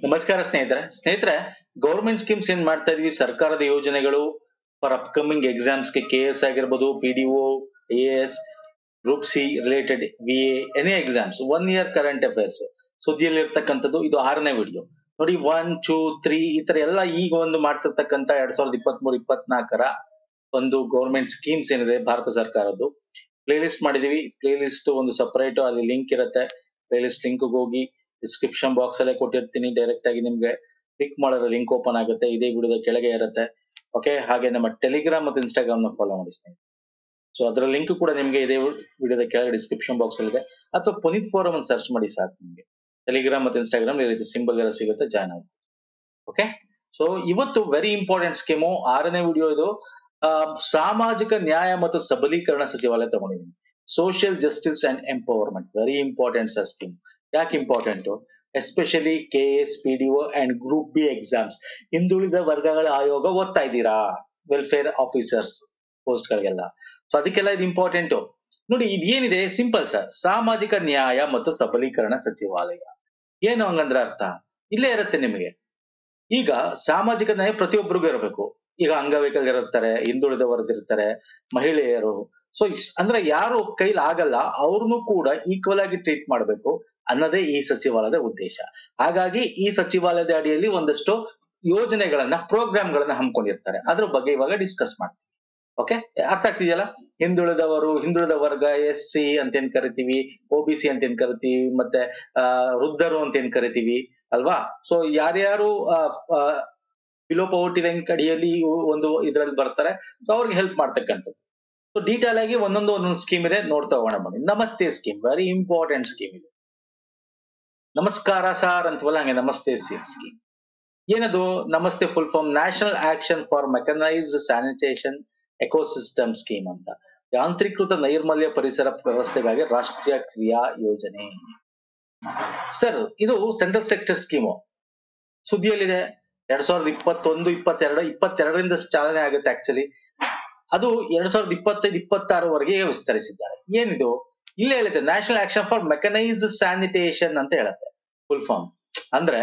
ನಮಸ್ಕಾರ ಸ್ನೇಹಿತರೆ government schemes ಏನ್ ಮಾಡ್ತಾ ಇದೀವಿ ಸರ್ಕಾರದ ಯೋಜನೆಗಳು ಫಾರ್ ಅಪ್ಕಮಿಂಗ್ ಎಕ್ಸಾಮ್ಸ್ ಗೆ KS ಆಗಿರ್ಬೋದು PDO AS group C related VA any exams 1 year current affairs ಸುದ್ದಿಯಲ್ಲಿ ಇರ್ತಕ್ಕಂಥದ್ದು ಇದು 6ನೇ ವಿಡಿಯೋ ನೋಡಿ 1 2 3 ಈ ತರ ಎಲ್ಲ ಈಗ ಒಂದು ಮಾಡ್ತಿರ್ತಕ್ಕಂಥ 2023-24 ಒಂದು ಗೌರ್ಮೆಂಟ್ ಸ್ಕೀಮ್ಸ್ ಏನಿದೆ ಭಾರತ ಸರ್ಕಾರದ್ದು ಪ್ಲೇ ಲಿಸ್ಟ್ ಮಾಡಿದೀವಿ ಪ್ಲೇ ಲಿಸ್ಟ್ ಒಂದು ಸಪರೇಟ್ ಅಲ್ಲಿ ಲಿಂಕ್ ಇರುತ್ತೆ ಪ್ಲೇ ಲಿಸ್ಟ್ ಲಿಂಕ್ ಹೋಗಿ ಡಿಸ್ಕ್ರಿಪ್ಷನ್ ಬಾಕ್ಸ್ ಅಲ್ಲೇ ಕೊಟ್ಟಿರ್ತೀನಿ ಡೈರೆಕ್ಟ್ ಆಗಿ ನಿಮ್ಗೆ ಕ್ಲಿಕ್ ಮಾಡಿದ್ರೆ ಲಿಂಕ್ ಓಪನ್ ಆಗುತ್ತೆ ಇದೇ ವಿಡಿಯೋದ ಕೆಳಗೆ ಇರುತ್ತೆ ಓಕೆ ಹಾಗೆ ನಮ್ಮ ಟೆಲಿಗ್ರಾಮ್ ಮತ್ತು ಇನ್ಸ್ಟಾಗ್ರಾಮ್ ನ ಫಾಲೋ ಮಾಡಿ ಸೊ ಅದರ ಲಿಂಕ್ ಕೂಡ ನಿಮ್ಗೆ ಇದೇ ವಿಡಿಯೋದ ಕೆಳಗೆ ಡಿಸ್ಕ್ರಿಪ್ಷನ್ ಬಾಕ್ಸ್ ಅಲ್ಲಿ ಇದೆ ಅಥವಾ ಪುನೀತ್ ಫೋರಂ ಅನ್ನು ಸರ್ಚ್ ಮಾಡಿ ಸಾಕು ನಿಮ್ಗೆ ಟೆಲಿಗ್ರಾಮ್ ಮತ್ತು ಇನ್ಸ್ಟಾಗ್ರಾಮ್ ಈ ರೀತಿ ಸಿಂಬಲ್ ಎಲ್ಲ ಸಿಗುತ್ತೆ ಜಾಯ್ನ್ ಆಗಿ ಓಕೆ ಸೊ ಇವತ್ತು ವೆರಿ ಇಂಪಾರ್ಟೆಂಟ್ ಸ್ಕೀಮು 6ನೇ ವಿಡಿಯೋ ಇದು ಸಾಮಾಜಿಕ ನ್ಯಾಯ ಮತ್ತು ಸಬಲೀಕರಣ ಸಚಿವಾಲಯ ತಗೊಂಡಿದ್ದೀನಿ social justice and empowerment very important scheme ಯಾಕೆ important especially KS PDO and group B exams ಹಿಂದುಳಿದ ವರ್ಗಗಳ ಆಯೋಗ ಓದ್ತಾ ಇದ್ದೀರಾ ವೆಲ್ಫೇರ್ ಆಫೀಸರ್ಸ್ ಪೋಸ್ಟ್ ಗಳಿಗೆಲ್ಲ ಸೊ ಅದಕ್ಕೆಲ್ಲ ಇದು ಇಂಪಾರ್ಟೆಂಟ್ ನೋಡಿ ಇದೇನಿದೆ ಸಿಂಪಲ್ ಸರ್ ಸಾಮಾಜಿಕ ನ್ಯಾಯ ಮತ್ತು ಸಬಲೀಕರಣ ಸಚಿವಾಲಯ ಏನು ಹಂಗಂದ್ರೆ ಅರ್ಥ ಇಲ್ಲೇ ಇರುತ್ತೆ ನಿಮಗೆ ಈಗ ಸಾಮಾಜಿಕ ನ್ಯಾಯ ಪ್ರತಿಯೊಬ್ಬರಿಗೂ ಇರಬೇಕು ಈಗ ಅಂಗವೈಕಲ್ಯರು ಇರ್ತಾರೆ ಹಿಂದುಳಿದ ವರ್ಗ ಇರ್ತಾರೆ ಮಹಿಳೆಯರು ಸೊ ಅಂದ್ರೆ ಯಾರು ಕೈಲಿ ಆಗಲ್ಲ ಅವ್ರನ್ನು ಕೂಡ ಈಕ್ವಲ್ ಆಗಿ ಟ್ರೀಟ್ ಮಾಡಬೇಕು ಅನ್ನೋದೇ ಈ ಸಚಿವಾಲಯದ ಉದ್ದೇಶ ಹಾಗಾಗಿ ಈ ಸಚಿವಾಲಯದ ಅಡಿಯಲ್ಲಿ ಒಂದಷ್ಟು ಯೋಜನೆಗಳನ್ನ ಪ್ರೋಗ್ರಾಮ್ಗಳನ್ನ ಹಮ್ಮಿಕೊಂಡಿರ್ತಾರೆ ಅದ್ರ ಬಗ್ಗೆ ಇವಾಗ ಡಿಸ್ಕಸ್ ಮಾಡ್ತೀವಿ ಓಕೆ ಅರ್ಥ ಆಗ್ತಿದೆಯಲ್ಲ ಹಿಂದುಳಿದ ವರ್ಗ SC ಅಂತ ಏನ್ ಕರಿತೀವಿ OBC ಅಂತ ಏನ್ ಕರಿತೀವಿ ಮತ್ತೆ ವೃದ್ಧರು ಅಂತ ಏನ್ ಕರಿತೀವಿ ಅಲ್ವಾ ಸೊ ಯಾರ್ಯಾರು ಬಿಲೋ ಪವರ್ಟಿ ಲೈನ್ ಅಡಿಯಲ್ಲಿ ಒಂದು ಇದ್ರಲ್ಲಿ ಬರ್ತಾರೆ ಸೊ ಅವ್ರಿಗೆ ಹೆಲ್ಪ್ ಮಾಡ್ತಕ್ಕಂಥದ್ದು ಸೊ ಡೀಟೇಲ್ ಆಗಿ ಒಂದೊಂದು ಸ್ಕೀಮ್ ಇದೆ ನೋಡ್ತಾ ಹೋಗೋಣ ಬನ್ನಿ ನಮಸ್ತೆ ಸ್ಕೀಮ್ ವೆರಿ ಇಂಪಾರ್ಟೆಂಟ್ ಸ್ಕೀಮ್ ಇದೆ ನಮಸ್ಕಾರ ಸಾರ್ ಅಂತವಲ್ಲ ಹಂಗೆ ನಮಸ್ತೆ ಸ್ಕೀಮ್ ಏನದು Namaste full form national action for mechanised sanitation ecosystem scheme ಅಂತ ಯಾಂತ್ರೀಕೃತ ನೈರ್ಮಲ್ಯ ಪರಿಸರ ವ್ಯವಸ್ಥೆಗಾಗಿ ರಾಷ್ಟ್ರೀಯ ಕ್ರಿಯಾ ಯೋಜನೆ ಸರ್ ಇದು ಸೆಂಟ್ರಲ್ ಸೆಕ್ಟರ್ ಸ್ಕೀಮು ಸುದ್ದಿಯಲ್ಲಿದೆ 2021-22 ಚಾಲನೆ ಆಗುತ್ತೆ ಆಕ್ಚುಲಿ ಅದು 2025-26 ವಿಸ್ತರಿಸಿದ್ದಾರೆ ಏನಿದು ಇಲ್ಲೇ ಹೇಳುತ್ತೆ national action for mechanised sanitation ಅಂತ ಹೇಳುತ್ತೆ ಫುಲ್ ಫಾರ್ಮ್ ಅಂದ್ರೆ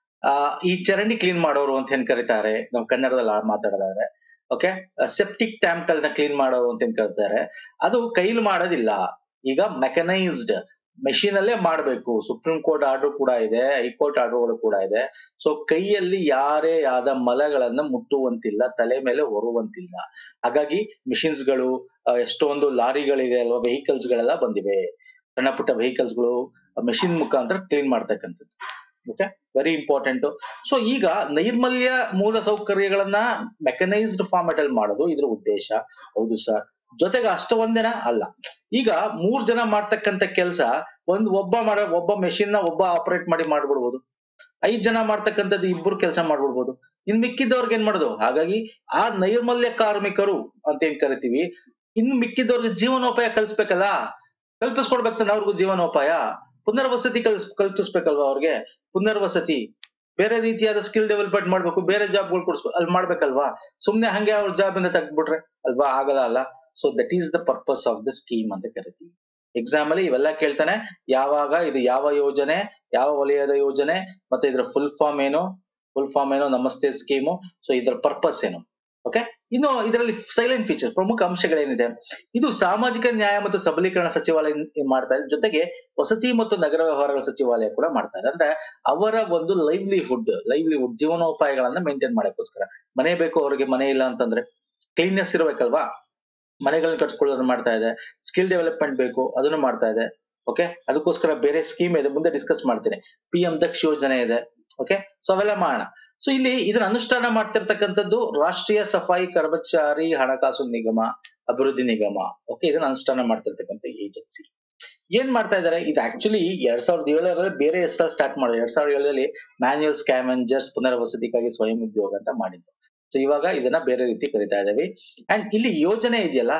ಈ ಚರಂಡಿ ಕ್ಲೀನ್ ಮಾಡೋರು ಅಂತ ಏನ್ ಕರೀತಾರೆ ನಾವು ಕನ್ನಡದಲ್ಲಿ ಮಾತಾಡೋದಾದ್ರೆ ಓಕೆ ಸೆಪ್ಟಿಕ್ ಟ್ಯಾಂಕ್ ಗಳನ್ನ ಕ್ಲೀನ್ ಮಾಡೋರು ಅಂತ ಏನ್ ಕರೀತಾರೆ ಅದು ಕೈಲಿ ಮಾಡೋದಿಲ್ಲ ಈಗ ಮೆಕನೈಸ್ಡ್ ಮೆಷಿನ್ ಅಲ್ಲೇ ಮಾಡ್ಬೇಕು ಸುಪ್ರೀಂ ಕೋರ್ಟ್ ಆರ್ಡರ್ ಕೂಡ ಇದೆ ಹೈಕೋರ್ಟ್ ಆರ್ಡರ್ಗಳು ಕೂಡ ಇದೆ ಸೊ ಕೈಯಲ್ಲಿ ಯಾರೇ ಆದ ಮಲಗಳನ್ನ ಮುಟ್ಟುವಂತಿಲ್ಲ ತಲೆ ಮೇಲೆ ಹೊರುವಂತಿಲ್ಲ ಹಾಗಾಗಿ ಮಿಷಿನ್ಸ್ ಗಳು ಎಷ್ಟೊಂದು ಲಾರಿಗಳಿದೆ ಅಲ್ವಾ ವೆಹಿಕಲ್ಸ್ ಗಳೆಲ್ಲ ಬಂದಿವೆ ಸಣ್ಣ ಪುಟ್ಟ ವೆಹಿಕಲ್ಸ್ ಗಳು ಮೆಷಿನ್ ಮುಖಾಂತರ ಕ್ಲೀನ್ ಮಾಡ್ತಕ್ಕಂಥದ್ದು ಓಕೆ ವೆರಿ ಇಂಪಾರ್ಟೆಂಟ್ ಸೊ ಈಗ ನೈರ್ಮಲ್ಯ ಮೂಲ ಸೌಕರ್ಯಗಳನ್ನ ಮೆಕನೈಸ್ಡ್ ಫಾರ್ಮೆಟ್ ಅಲ್ಲಿ ಮಾಡೋದು ಇದ್ರ ಉದ್ದೇಶ ಹೌದು ಸರ್ ಜೊತೆಗೆ ಒಂದೇನಾ ಅಲ್ಲ ಈಗ 3 ಜನ ಮಾಡ್ತಕ್ಕಂಥ ಕೆಲಸ ಒಬ್ಬ ಮೆಷಿನ್ ನ ಒಬ್ಬ ಆಪರೇಟ್ ಮಾಡಿ ಮಾಡ್ಬಿಡ್ಬೋದು 5 ಜನ ಮಾಡ್ತಕ್ಕಂಥದ್ದು ಇಬ್ಬರು ಕೆಲಸ ಮಾಡ್ಬಿಡ್ಬೋದು ಇನ್ ಮಿಕ್ಕಿದವ್ರಿಗೆ ಏನ್ ಮಾಡೋದು ಹಾಗಾಗಿ ಆ ನೈರ್ಮಲ್ಯ ಕಾರ್ಮಿಕರು ಅಂತ ಏನ್ ಕರಿತೀವಿ ಇನ್ನು ಮಿಕ್ಕಿದವ್ರಿಗೆ ಜೀವನೋಪಾಯ ಕಲ್ಪಿಸ್ಕೊಡ್ಬೇಕು ಅವ್ರಿಗೂ ಜೀವನೋಪಾಯ ಪುನರ್ವಸತಿ ಕಲ್ಪಿಸ್ಬೇಕಲ್ವಾ ಅವ್ರಿಗೆ ಪುನರ್ವಸತಿ ಬೇರೆ ರೀತಿಯಾದ ಸ್ಕಿಲ್ ಡೆವಲಪ್ಮೆಂಟ್ ಮಾಡ್ಬೇಕು ಬೇರೆ ಜಾಬ್ಗಳು ಕೊಡಿಸ್ಬೇಕು ಅಲ್ಲಿ ಮಾಡ್ಬೇಕಲ್ವಾ ಸುಮ್ನೆ ಹಂಗೆ ಅವ್ರ ಜಾಬ್ ಇಂದ ತೆಗ್ದ್ಬಿಟ್ರೆ ಅಲ್ವಾ ಆಗಲ್ಲ ಅಲ್ಲ so that is the purpose of the scheme ಅಂತ ಕರಿತೀವಿ ಎಕ್ಸಾಮ್ ಅಲ್ಲಿ ಇವೆಲ್ಲ ಕೇಳ್ತಾನೆ ಯಾವಾಗ ಇದು ಯಾವ ಯೋಜನೆ ಯಾವ ವಲಯದ ಯೋಜನೆ ಮತ್ತೆ ಇದ್ರ ಫುಲ್ ಫಾರ್ಮ್ ಏನು ನಮಸ್ತೆ ಸ್ಕೀಮು ಸೊ ಇದ್ರ ಪರ್ಪಸ್ ಏನು ಓಕೆ ಇನ್ನು ಇದರಲ್ಲಿ ಸೈಲೆಂಟ್ ಫೀಚರ್ ಪ್ರಮುಖ ಅಂಶಗಳೇನಿದೆ ಇದು ಸಾಮಾಜಿಕ ನ್ಯಾಯ ಮತ್ತು ಸಬಲೀಕರಣ ಸಚಿವಾಲಯ ಮಾಡ್ತಾ ಇದೆ ಜೊತೆಗೆ ವಸತಿ ಮತ್ತು ನಗರ ವ್ಯವಹಾರಗಳ ಸಚಿವಾಲಯ ಕೂಡ ಮಾಡ್ತಾ ಇದೆ ಅಂದ್ರೆ ಅವರ ಒಂದು ಲೈವ್ಲಿಹುಡ್ ಜೀವನೋಪಾಯಗಳನ್ನ ಮೇಂಟೈನ್ ಮಾಡಕ್ಕೋಸ್ಕರ ಮನೆ ಬೇಕು ಅವ್ರಿಗೆ ಮನೆ ಇಲ್ಲ ಅಂತಂದ್ರೆ ಕ್ಲೀನ್ನೆಸ್ ಇರ್ಬೇಕಲ್ವಾ ಮನೆಗಳನ್ನ ಕಟ್ಸ್ಕೊಳ್ಳೋದನ್ನ ಮಾಡ್ತಾ ಇದೆ ಸ್ಕಿಲ್ ಡೆವಲಪ್ಮೆಂಟ್ ಬೇಕು ಅದನ್ನು ಮಾಡ್ತಾ ಇದೆ ಓಕೆ ಅದಕ್ಕೋಸ್ಕರ ಬೇರೆ ಸ್ಕೀಮ್ ಇದೆ ಮುಂದೆ ಡಿಸ್ಕಸ್ ಮಾಡ್ತೀನಿ PM ದಕ್ಷ ಯೋಜನೆ ಇದೆ ಓಕೆ ಸೊ ಅವೆಲ್ಲ ಮಾಡೋಣ ಸೊ ಇಲ್ಲಿ ಇದನ್ನ ಅನುಷ್ಠಾನ ಮಾಡ್ತಿರ್ತಕ್ಕಂಥದ್ದು ರಾಷ್ಟ್ರೀಯ ಸಫಾಯಿ ಕರ್ಮಚಾರಿ ಹಣಕಾಸು ನಿಗಮ ಅಭಿವೃದ್ಧಿ ನಿಗಮ ಓಕೆ ಇದನ್ನ ಅನುಷ್ಠಾನ ಮಾಡ್ತಿರ್ತಕ್ಕಂಥ ಏಜೆನ್ಸಿ ಏನ್ ಮಾಡ್ತಾ ಇದಾರೆ ಇದು ಆಕ್ಚುಲಿ 2007 ಬೇರೆ ಹೆಸರಲ್ಲಿ ಸ್ಟಾರ್ಟ್ ಮಾಡಿದ್ರು 2007 ಮ್ಯಾನ್ಯುಯಲ್ ಸ್ಕ್ಯಾವೆಂಜರ್ಸ್ ಪುನರ್ವಸತಿಗಾಗಿ ಸ್ವಯಂ ಉದ್ಯೋಗ ಅಂತ ಮಾಡಿದ್ರು ಸೊ ಇವಾಗ ಇದನ್ನ ಬೇರೆ ರೀತಿ ಕರಿತಾ ಇದ್ದೀವಿ ಅಂಡ್ ಇಲ್ಲಿ ಯೋಜನೆ ಇದೆಯಲ್ಲ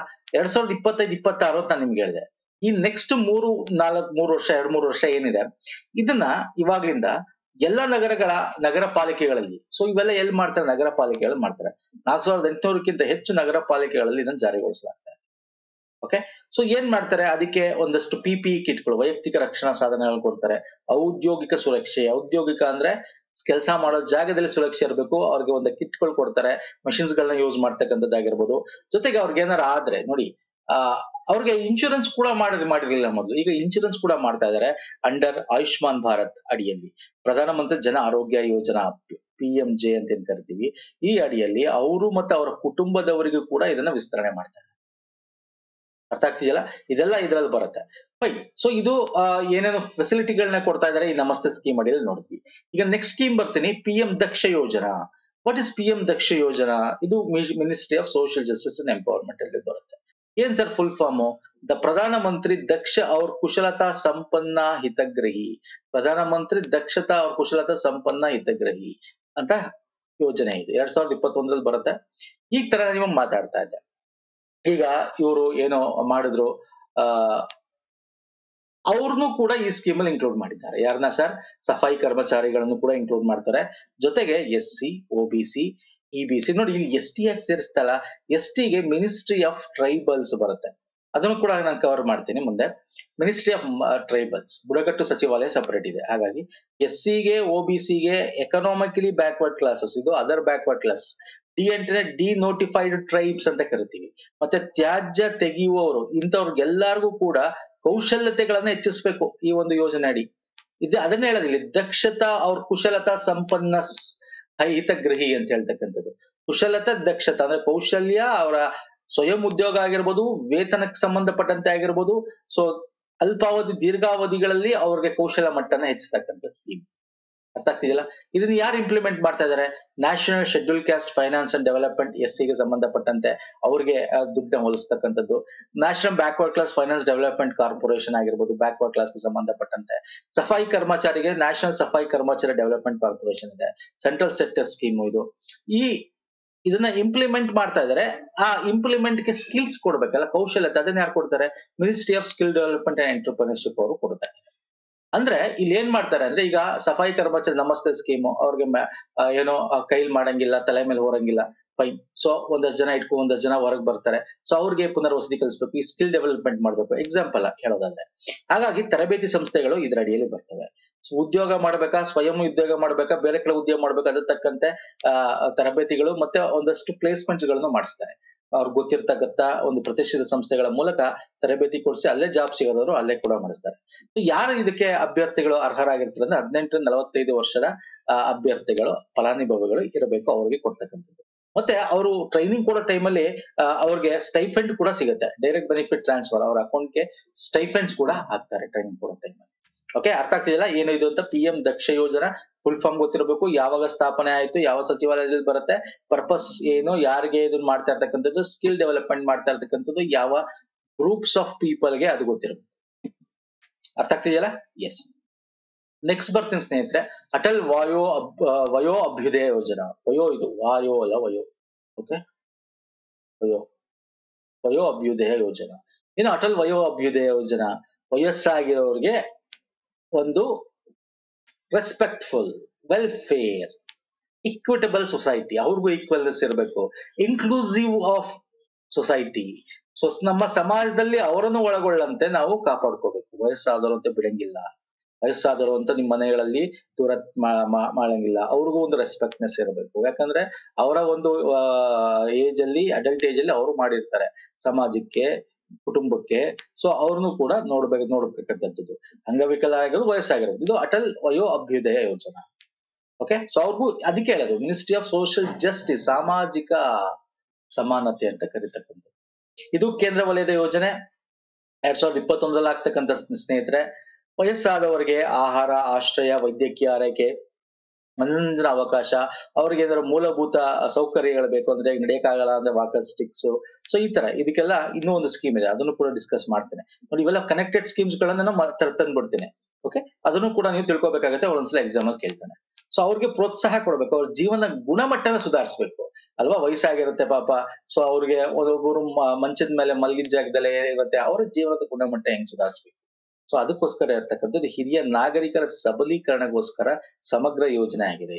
2025-26 ಅಂತ ನಿಮ್ಗೆ ಹೇಳಿದೆ ಈ ನೆಕ್ಸ್ಟ್ 2-3 ವರ್ಷ ಏನಿದೆ ಇದನ್ನ ಇವಾಗ್ಲಿಂದ ಎಲ್ಲ ನಗರ ಪಾಲಿಕೆಗಳಲ್ಲಿ ಸೊ ಇವೆಲ್ಲ ಎಲ್ಲಿ ಮಾಡ್ತಾರೆ ನಗರ ಪಾಲಿಕೆಗಳಲ್ಲಿ ಮಾಡ್ತಾರೆ 4800ಕ್ಕಿಂತ ಹೆಚ್ಚು ನಗರ ಪಾಲಿಕೆಗಳಲ್ಲಿ ಇದನ್ನ ಜಾರಿಗೊಳಿಸಲಾಗ್ತದೆ ಓಕೆ ಸೊ ಏನ್ ಮಾಡ್ತಾರೆ ಅದಕ್ಕೆ ಒಂದಷ್ಟು PPE ಕಿಟ್ಗಳು ವೈಯಕ್ತಿಕ ರಕ್ಷಣಾ ಸಾಧನಗಳು ಕೊಡ್ತಾರೆ ಔದ್ಯೋಗಿಕ ಸುರಕ್ಷೆ ಔದ್ಯೋಗಿಕ ಅಂದ್ರೆ ಕೆಲಸ ಮಾಡೋ ಜಾಗದಲ್ಲಿ ಸುರಕ್ಷೆ ಇರಬೇಕು. ಅವ್ರಿಗೆ ಒಂದು ಕಿಟ್ಗಳು ಕೊಡ್ತಾರೆ, ಮಷಿನ್ಸ್ ಗಳನ್ನ ಯೂಸ್ ಮಾಡ್ತಕ್ಕಂಥದ್ದಾಗಿರ್ಬೋದು. ಜೊತೆಗೆ ಅವ್ರಿಗೆ ಏನಾರ ಆದ್ರೆ ನೋಡಿ, ಆ ಅವ್ರಿಗೆ ಇನ್ಶೂರೆನ್ಸ್ ಕೂಡ ಮಾಡಿರ್ಲಿಲ್ಲ ಮೊದಲು. ಈಗ ಇನ್ಶೂರೆನ್ಸ್ ಕೂಡ ಮಾಡ್ತಾ ಇದ್ದಾರೆ ಅಂಡರ್ ಆಯುಷ್ಮಾನ್ ಭಾರತ್ ಅಡಿಯಲ್ಲಿ. ಪ್ರಧಾನಮಂತ್ರಿ ಜನ ಆರೋಗ್ಯ ಯೋಜನಾ, PMJ ಅಂತ ಏನ್ ಕರಿತೀವಿ, ಈ ಅಡಿಯಲ್ಲಿ ಅವರು ಮತ್ತೆ ಅವರ ಕುಟುಂಬದವರಿಗೂ ಕೂಡ ಇದನ್ನ ವಿಸ್ತರಣೆ ಮಾಡ್ತಾರೆ. ಅರ್ಥ ಆಗ್ತಿದೆಯಲ್ಲ, ಇದೆಲ್ಲ ಇದ್ರಲ್ಲಿ ಬರುತ್ತೆ. ಫೈನ್. ಸೊ ಇದು ಏನೇನು ಫೆಸಿಲಿಟಿಗಳನ್ನ ಕೊಡ್ತಾ ಇದಾರೆ ಈ ನಮಸ್ತೆ ಸ್ಕೀಮ್ ಅಡಿಯಲ್ಲಿ ನೋಡಿದ್ವಿ. ಈಗ ನೆಕ್ಸ್ಟ್ ಸ್ಕೀಮ್ ಬರ್ತೀನಿ, PM Daksh Yojana. What is PM Daksh Yojana? ಇದು ministry of social justice and empowerment ಅಲ್ಲಿ ಬರುತ್ತೆ. ಏನ್ sir full form? The Pradhan Mantri ದಕ್ಷ ಅವ್ರ ಕುಶಲತಾ ಸಂಪನ್ನ ಹಿತಗ್ರಹಿ. ಪ್ರಧಾನ ಮಂತ್ರಿ ದಕ್ಷತಾ ಅವ್ರ ಕುಶಲತಾ ಸಂಪನ್ನ ಹಿತಗ್ರಹಿ ಅಂತ ಯೋಜನೆ ಇದೆ. 2021ರಲ್ಲಿ ಬರುತ್ತೆ. ಈ ತರ ನಿಮಗೆ ಮಾತಾಡ್ತಾ ಇದ್ದೆ. ಈಗ ಇವರು ಏನೋ ಮಾಡಿದ್ರು, ಆ ಅವ್ರನ್ನು ಕೂಡ ಈ ಸ್ಕೀಮ್ ಅಲ್ಲಿ ಇನ್ಕ್ಲೂಡ್ ಮಾಡಿದ್ದಾರೆ. ಯಾರನ್ನ ಸರ್? ಸಫಾಯಿ ಕರ್ಮಚಾರಿಗಳನ್ನು ಕೂಡ ಇನ್ಕ್ಲೂಡ್ ಮಾಡ್ತಾರೆ. ಜೊತೆಗೆ SC, OBC, EBC. ನೋಡಿ ಇಲ್ಲಿ ST ಯಾಕೆ ಸೇರಿಸ್ತಲ್ಲ? ST ಗೆ ಮಿನಿಸ್ಟ್ರಿ ಆಫ್ ಟ್ರೈಬಲ್ಸ್ ಬರುತ್ತೆ. ಅದನ್ನು ಕೂಡ ನಾನು ಕವರ್ ಮಾಡ್ತೀನಿ ಮುಂದೆ. ಮಿನಿಸ್ಟ್ರಿ ಆಫ್ ಟ್ರೈಬಲ್ಸ್, ಬುಡಕಟ್ಟು ಸಚಿವಾಲಯ ಸಪರೇಟ್ ಇದೆ. ಹಾಗಾಗಿ SC ಗೆ, OBC ಗೆ ಎಕನಾಮಿಕಲಿ ಬ್ಯಾಕ್ವರ್ಡ್ ಕ್ಲಾಸಸ್, ಇದು ಅದರ್ ಬ್ಯಾಕ್ವರ್ಡ್ ಕ್ಲಾಸ್. ಡಿ ಅಂಟೇನೆ ಡಿನೋಟಿಫೈಡ್ ಟ್ರೈಬ್ಸ್ ಅಂತ ಕರಿತೀವಿ. ಮತ್ತೆ ತ್ಯಾಜ್ಯ ತೆಗೆಯುವವರು, ಇಂಥವ್ರಿಗೆಲ್ಲರಿಗೂ ಕೂಡ ಕೌಶಲ್ಯತೆಗಳನ್ನ ಹೆಚ್ಚಿಸ್ಬೇಕು ಈ ಒಂದು ಯೋಜನೆ ಅಡಿ. ಇದು ಅದನ್ನ ಹೇಳೋದಿಲ್ಲ, ದಕ್ಷತಾ ಅವ್ರ ಕುಶಲತಾ ಸಂಪನ್ನ ಹಿತಗ್ರಹಿ ಅಂತ ಹೇಳ್ತಕ್ಕಂಥದ್ದು. ಕುಶಲತಾ ದಕ್ಷತಾ ಅಂದ್ರೆ ಕೌಶಲ್ಯ, ಅವರ ಸ್ವಯಂ ಉದ್ಯೋಗ ಆಗಿರ್ಬೋದು, ವೇತನಕ್ಕೆ ಸಂಬಂಧಪಟ್ಟಂತೆ ಆಗಿರ್ಬೋದು. ಸೊ ಅಲ್ಪಾವಧಿ ದೀರ್ಘಾವಧಿಗಳಲ್ಲಿ ಅವ್ರಿಗೆ ಕೌಶಲ್ಯ ಮಟ್ಟನ ಹೆಚ್ಚಿಸ್ತಕ್ಕಂಥ ಸ್ಕೀಮ್. ಅರ್ಥ ಆಗ್ತಿದೆಯಲ್ಲ? ಇದನ್ನ ಯಾರು ಇಂಪ್ಲಿಮೆಂಟ್ ಮಾಡ್ತಾ ಇದಾರೆ? National schedule caste finance and development, SC ಗೆ ಸಂಬಂಧಪಟ್ಟಂತೆ ಅವ್ರಿಗೆ ದುಡ್ಡನ್ನ ಒದಗಿಸ್ತಕ್ಕಂಥದ್ದು. National backward class finance development corporation ಆಗಿರ್ಬೋದು, ಬ್ಯಾಕ್ವರ್ಡ್ ಕ್ಲಾಸ್ ಗೆ ಸಂಬಂಧಪಟ್ಟಂತೆ. ಸಫಾಯಿ ಕರ್ಮಚಾರಿಗೆ national Safai Karmachari development corporation ಇದೆ. ಸೆಂಟ್ರಲ್ ಸೆಕ್ಟರ್ ಸ್ಕೀಮ್ ಇದು. ಇದನ್ನ ಇಂಪ್ಲಿಮೆಂಟ್ ಮಾಡ್ತಾ ಇದಾರೆ. ಆ ಇಂಪ್ಲಿಮೆಂಟ್ ಗೆ ಸ್ಕಿಲ್ಸ್ ಕೊಡ್ಬೇಕಲ್ಲ, ಕೌಶಲ್ಯತೆ, ಅದನ್ನ ಯಾರು ಕೊಡ್ತಾರೆ? Ministry of skill development and entrepreneurship ಅವರು ಕೊಡ್ತಾರೆ. ಅಂದ್ರೆ ಇಲ್ಲಿ ಏನ್ ಮಾಡ್ತಾರೆ ಅಂದ್ರೆ, ಈಗ ಸಫಾಯಿ ಕರ್ಮಚಾರಿ ನಮಸ್ತೆ ಸ್ಕೀಮ್, ಅವ್ರಿಗೆ ಏನೋ ಕೈಲ್ ಮಾಡಂಗಿಲ್ಲ, ತಲೆ ಮೇಲೆ ಹೊರಂಗಿಲ್ಲ, ಫೈನ್. ಸೊ ಒಂದಷ್ಟು ಜನ ಇಟ್ಕೊ, ಒಂದಷ್ಟು ಜನ ಹೊರಗೆ ಬರ್ತಾರೆ. ಸೊ ಅವ್ರಿಗೆ ಪುನರ್ವಸತಿ ಕಲಿಸ್ಬೇಕು, ಈ ಸ್ಕಿಲ್ ಡೆವಲಪ್ಮೆಂಟ್ ಮಾಡ್ಬೇಕು, ಎಕ್ಸಾಂಪಲ್ ಹೇಳೋದಾದ್ರೆ. ಹಾಗಾಗಿ ತರಬೇತಿ ಸಂಸ್ಥೆಗಳು ಇದ್ರ ಅಡಿಯಲ್ಲಿ ಬರ್ತವೆ. ಉದ್ಯೋಗ ಮಾಡ್ಬೇಕಾ, ಸ್ವಯಂ ಉದ್ಯೋಗ ಮಾಡ್ಬೇಕಾ, ಬೇರೆ ಕಡೆ ಉದ್ಯೋಗ ಮಾಡ್ಬೇಕಾ, ಅದ್ರ ತಕ್ಕಂತೆ ತರಬೇತಿಗಳು ಮತ್ತೆ ಒಂದಷ್ಟು ಪ್ಲೇಸ್ಮೆಂಟ್ಸ್ ಗಳನ್ನು ಮಾಡಿಸ್ತಾರೆ. ಅವ್ರಿಗೆ ಗೊತ್ತಿರ್ತಕ್ಕಂಥ ಒಂದು ಪ್ರತಿಷ್ಠಿತ ಸಂಸ್ಥೆಗಳ ಮೂಲಕ ತರಬೇತಿ ಕೊಡಿಸಿ ಅಲ್ಲೇ ಜಾಬ್ ಸಿಗೋದವರು ಅಲ್ಲೇ ಕೂಡ ಮಾಡಿಸ್ತಾರೆ. ಯಾರು ಇದಕ್ಕೆ ಅಭ್ಯರ್ಥಿಗಳು ಅರ್ಹರಾಗಿರ್ತಾರೆ ಅಂದ್ರೆ 18 ರಿಂದ 45 ವರ್ಷದ ಅಭ್ಯರ್ಥಿಗಳು, ಫಲಾನುಭವಿಗಳು ಇರಬೇಕು, ಅವ್ರಿಗೆ ಕೊಡ್ತಕ್ಕಂಥದ್ದು. ಮತ್ತೆ ಅವರು ಟ್ರೈನಿಂಗ್ ಕೊಡೋ ಟೈಮಲ್ಲಿ ಅವ್ರಿಗೆ ಸ್ಟೈಫೆಂಡ್ ಕೂಡ ಸಿಗುತ್ತೆ, ಡೈರೆಕ್ಟ್ ಬೆನಿಫಿಟ್ ಟ್ರಾನ್ಸ್ಫರ್, ಅವ್ರ ಅಕೌಂಟ್ಗೆ ಸ್ಟೈಫೆಂಡ್ಸ್ ಕೂಡ ಹಾಕ್ತಾರೆ ಟ್ರೈನಿಂಗ್ ಕೊಡೋ ಟೈಮಲ್ಲಿ. ಓಕೆ, ಅರ್ಥ ಆಗ್ತಿದೆಯಲ್ಲ ಏನು ಇದು ಅಂತ? PM ದಕ್ಷ ಯೋಜನಾ ಫುಲ್ ಫಾರ್ಮ್ ಗೊತ್ತಿರಬೇಕು, ಯಾವಾಗ ಸ್ಥಾಪನೆ ಆಯ್ತು, ಯಾವ ಸಚಿವಾಲಯದಲ್ಲಿ ಬರುತ್ತೆ, ಪರ್ಪಸ್ ಏನು, ಯಾರಿಗೆ ಇದನ್ನ ಮಾಡ್ತಾ ಇರ್ತಕ್ಕಂಥದ್ದು, ಸ್ಕಿಲ್ ಡೆವಲಪ್ಮೆಂಟ್ ಮಾಡ್ತಾ ಇರ್ತಕ್ಕಂಥದ್ದು ಯಾವ ಗ್ರೂಪ್ಸ್ ಆಫ್ ಪೀಪಲ್ಗೆ ಅದು ಗೊತ್ತಿರಬೇಕು. ಅರ್ಥ ಆಗ್ತಿದೆಯಲ್ಲ? ಎಸ್. ನೆಕ್ಸ್ಟ್ ಬರ್ತೀನಿ ಸ್ನೇಹಿತರೆ, ಅಟಲ್ ವಯೋ ಅಭ್ಯುದಯ ಯೋಜನಾ. ವಯೋ, ಇದು ವಾಯೋ ಅಲ್ಲ, ವಯೋ. ಓಕೆ, ವಯೋ ಅಭ್ಯುದಯ ಯೋಜನಾ. ಏನು ಅಟಲ್ ವಯೋ ಅಭ್ಯುದಯ ಯೋಜನಾ? ವಯಸ್ಸಾಗಿರೋರಿಗೆ ಒಂದು ರೆಸ್ಪೆಕ್ಟ್ಫುಲ್, ವೆಲ್ಫೇರ್, ಇಕ್ವಿಟಬಲ್ ಸೊಸೈಟಿ, ಅವ್ರಿಗೂ ಈಕ್ವಲ್ನೆಸ್ ಇರಬೇಕು, ಇನ್ಕ್ಲೂಸಿವ್ ಆಫ್ ಸೊಸೈಟಿ. ಸೊ ನಮ್ಮ ಸಮಾಜದಲ್ಲಿ ಅವರನ್ನು ಒಳಗೊಳ್ಳಂತೆ ನಾವು ಕಾಪಾಡ್ಕೋಬೇಕು. ವಯಸ್ಸಾದವರು ಅಂತ ಬಿಡಂಗಿಲ್ಲ, ವಯಸ್ಸಾದವರು ಅಂತ ನಿಮ್ಮ ಮನೆಗಳಲ್ಲಿ ದೂರ ಮಾಡಂಗಿಲ್ಲ. ಅವ್ರಿಗೂ ಒಂದು ರೆಸ್ಪೆಕ್ಟ್ನೆಸ್ ಇರಬೇಕು. ಯಾಕಂದ್ರೆ ಅವರ ಒಂದು ಏಜ್ ಅಲ್ಲಿ, ಅಡಲ್ಟ್ ಏಜ್ ಅಲ್ಲಿ ಅವರು ಮಾಡಿರ್ತಾರೆ ಸಮಾಜಕ್ಕೆ, ಕುಟುಂಬಕ್ಕೆ. ಸೊ ಅವ್ರನ್ನು ಕೂಡ ನೋಡ್ಬೇಕಂತದ್ದು. ಅಂಗವಿಕಲರಾಗಿರೋದು, ವಯಸ್ಸಾಗಿರೋದು, ಇದು ಅಟಲ್ ವಯೋ ಅಭ್ಯುದಯ ಯೋಜನಾ. ಓಕೆ, ಸೊ ಅವ್ರಿಗೂ ಅದಕ್ಕೆ ಹೇಳೋದು ಮಿನಿಸ್ಟ್ರಿ ಆಫ್ ಸೋಷಿಯಲ್ ಜಸ್ಟಿಸ್, ಸಾಮಾಜಿಕ ಸಮಾನತೆ ಅಂತ ಕರೀತಕ್ಕಂಥದ್ದು. ಇದು ಕೇಂದ್ರ ವಲಯದ ಯೋಜನೆ. 2021ರಲ್ಲಿ ಆಗ್ತಕ್ಕಂಥ ಸ್ನೇಹಿತರೆ. ವಯಸ್ಸಾದವರಿಗೆ ಆಹಾರ, ಆಶ್ರಯ, ವೈದ್ಯಕೀಯ ಆರೈಕೆ, ಮನರಂಜನಾ ಅವಕಾಶ, ಅವ್ರಿಗೆ ಏನಾದ್ರು ಮೂಲಭೂತ ಸೌಕರ್ಯಗಳು ಬೇಕು ಅಂದ್ರೆ, ನಡೆಯಕ್ಕಾಗಲ್ಲ ಅಂದ್ರೆ ವಾಕರ್ ಸ್ಟಿಕ್ಸ್. ಸೊ ಈ ತರ ಇದಕ್ಕೆಲ್ಲ ಇನ್ನೂ ಒಂದು ಸ್ಕೀಮ್ ಇದೆ, ಅದನ್ನು ಕೂಡ ಡಿಸ್ಕಸ್ ಮಾಡ್ತೇನೆ ನೋಡಿ. ಇವೆಲ್ಲ ಕನೆಕ್ಟೆಡ್ ಸ್ಕೀಮ್ಸ್ ಗಳನ್ನ ತಂದ್ಬಿಡ್ತೇನೆ. ಓಕೆ, ಅದನ್ನು ಕೂಡ ನೀವು ತಿಳ್ಕೊಬೇಕಾಗತ್ತೆ, ಒಂದೊಂದ್ಸಲ ಎಕ್ಸಾಮ್ ಅಲ್ಲಿ ಕೇಳ್ತಾನೆ. ಸೊ ಅವ್ರಿಗೆ ಪ್ರೋತ್ಸಾಹ ಕೊಡ್ಬೇಕು, ಅವ್ರ ಜೀವನ ಗುಣಮಟ್ಟನ ಸುಧಾರಿಸ್ಬೇಕು ಅಲ್ವಾ? ವಯಸ್ಸಾಗಿರುತ್ತೆ ಪಾಪ. ಸೊ ಅವ್ರಿಗೆ ಒಬ್ಬೊಬ್ರು ಮಂಚದ ಮೇಲೆ ಮಲಗಿದ ಜಾಗದಲ್ಲೇ ಇರುತ್ತೆ, ಅವರ ಜೀವನದ ಗುಣಮಟ್ಟ ಹೆಂಗ್ ಸುಧಾರಿಸ್ಬೇಕು. ಸೊ ಅದಕ್ಕೋಸ್ಕರ ಇರ್ತಕ್ಕಂಥದ್ದು ಹಿರಿಯ ನಾಗರಿಕರ ಸಬಲೀಕರಣಗೋಸ್ಕರ ಸಮಗ್ರ ಯೋಜನೆ ಆಗಿದೆ ಇದು.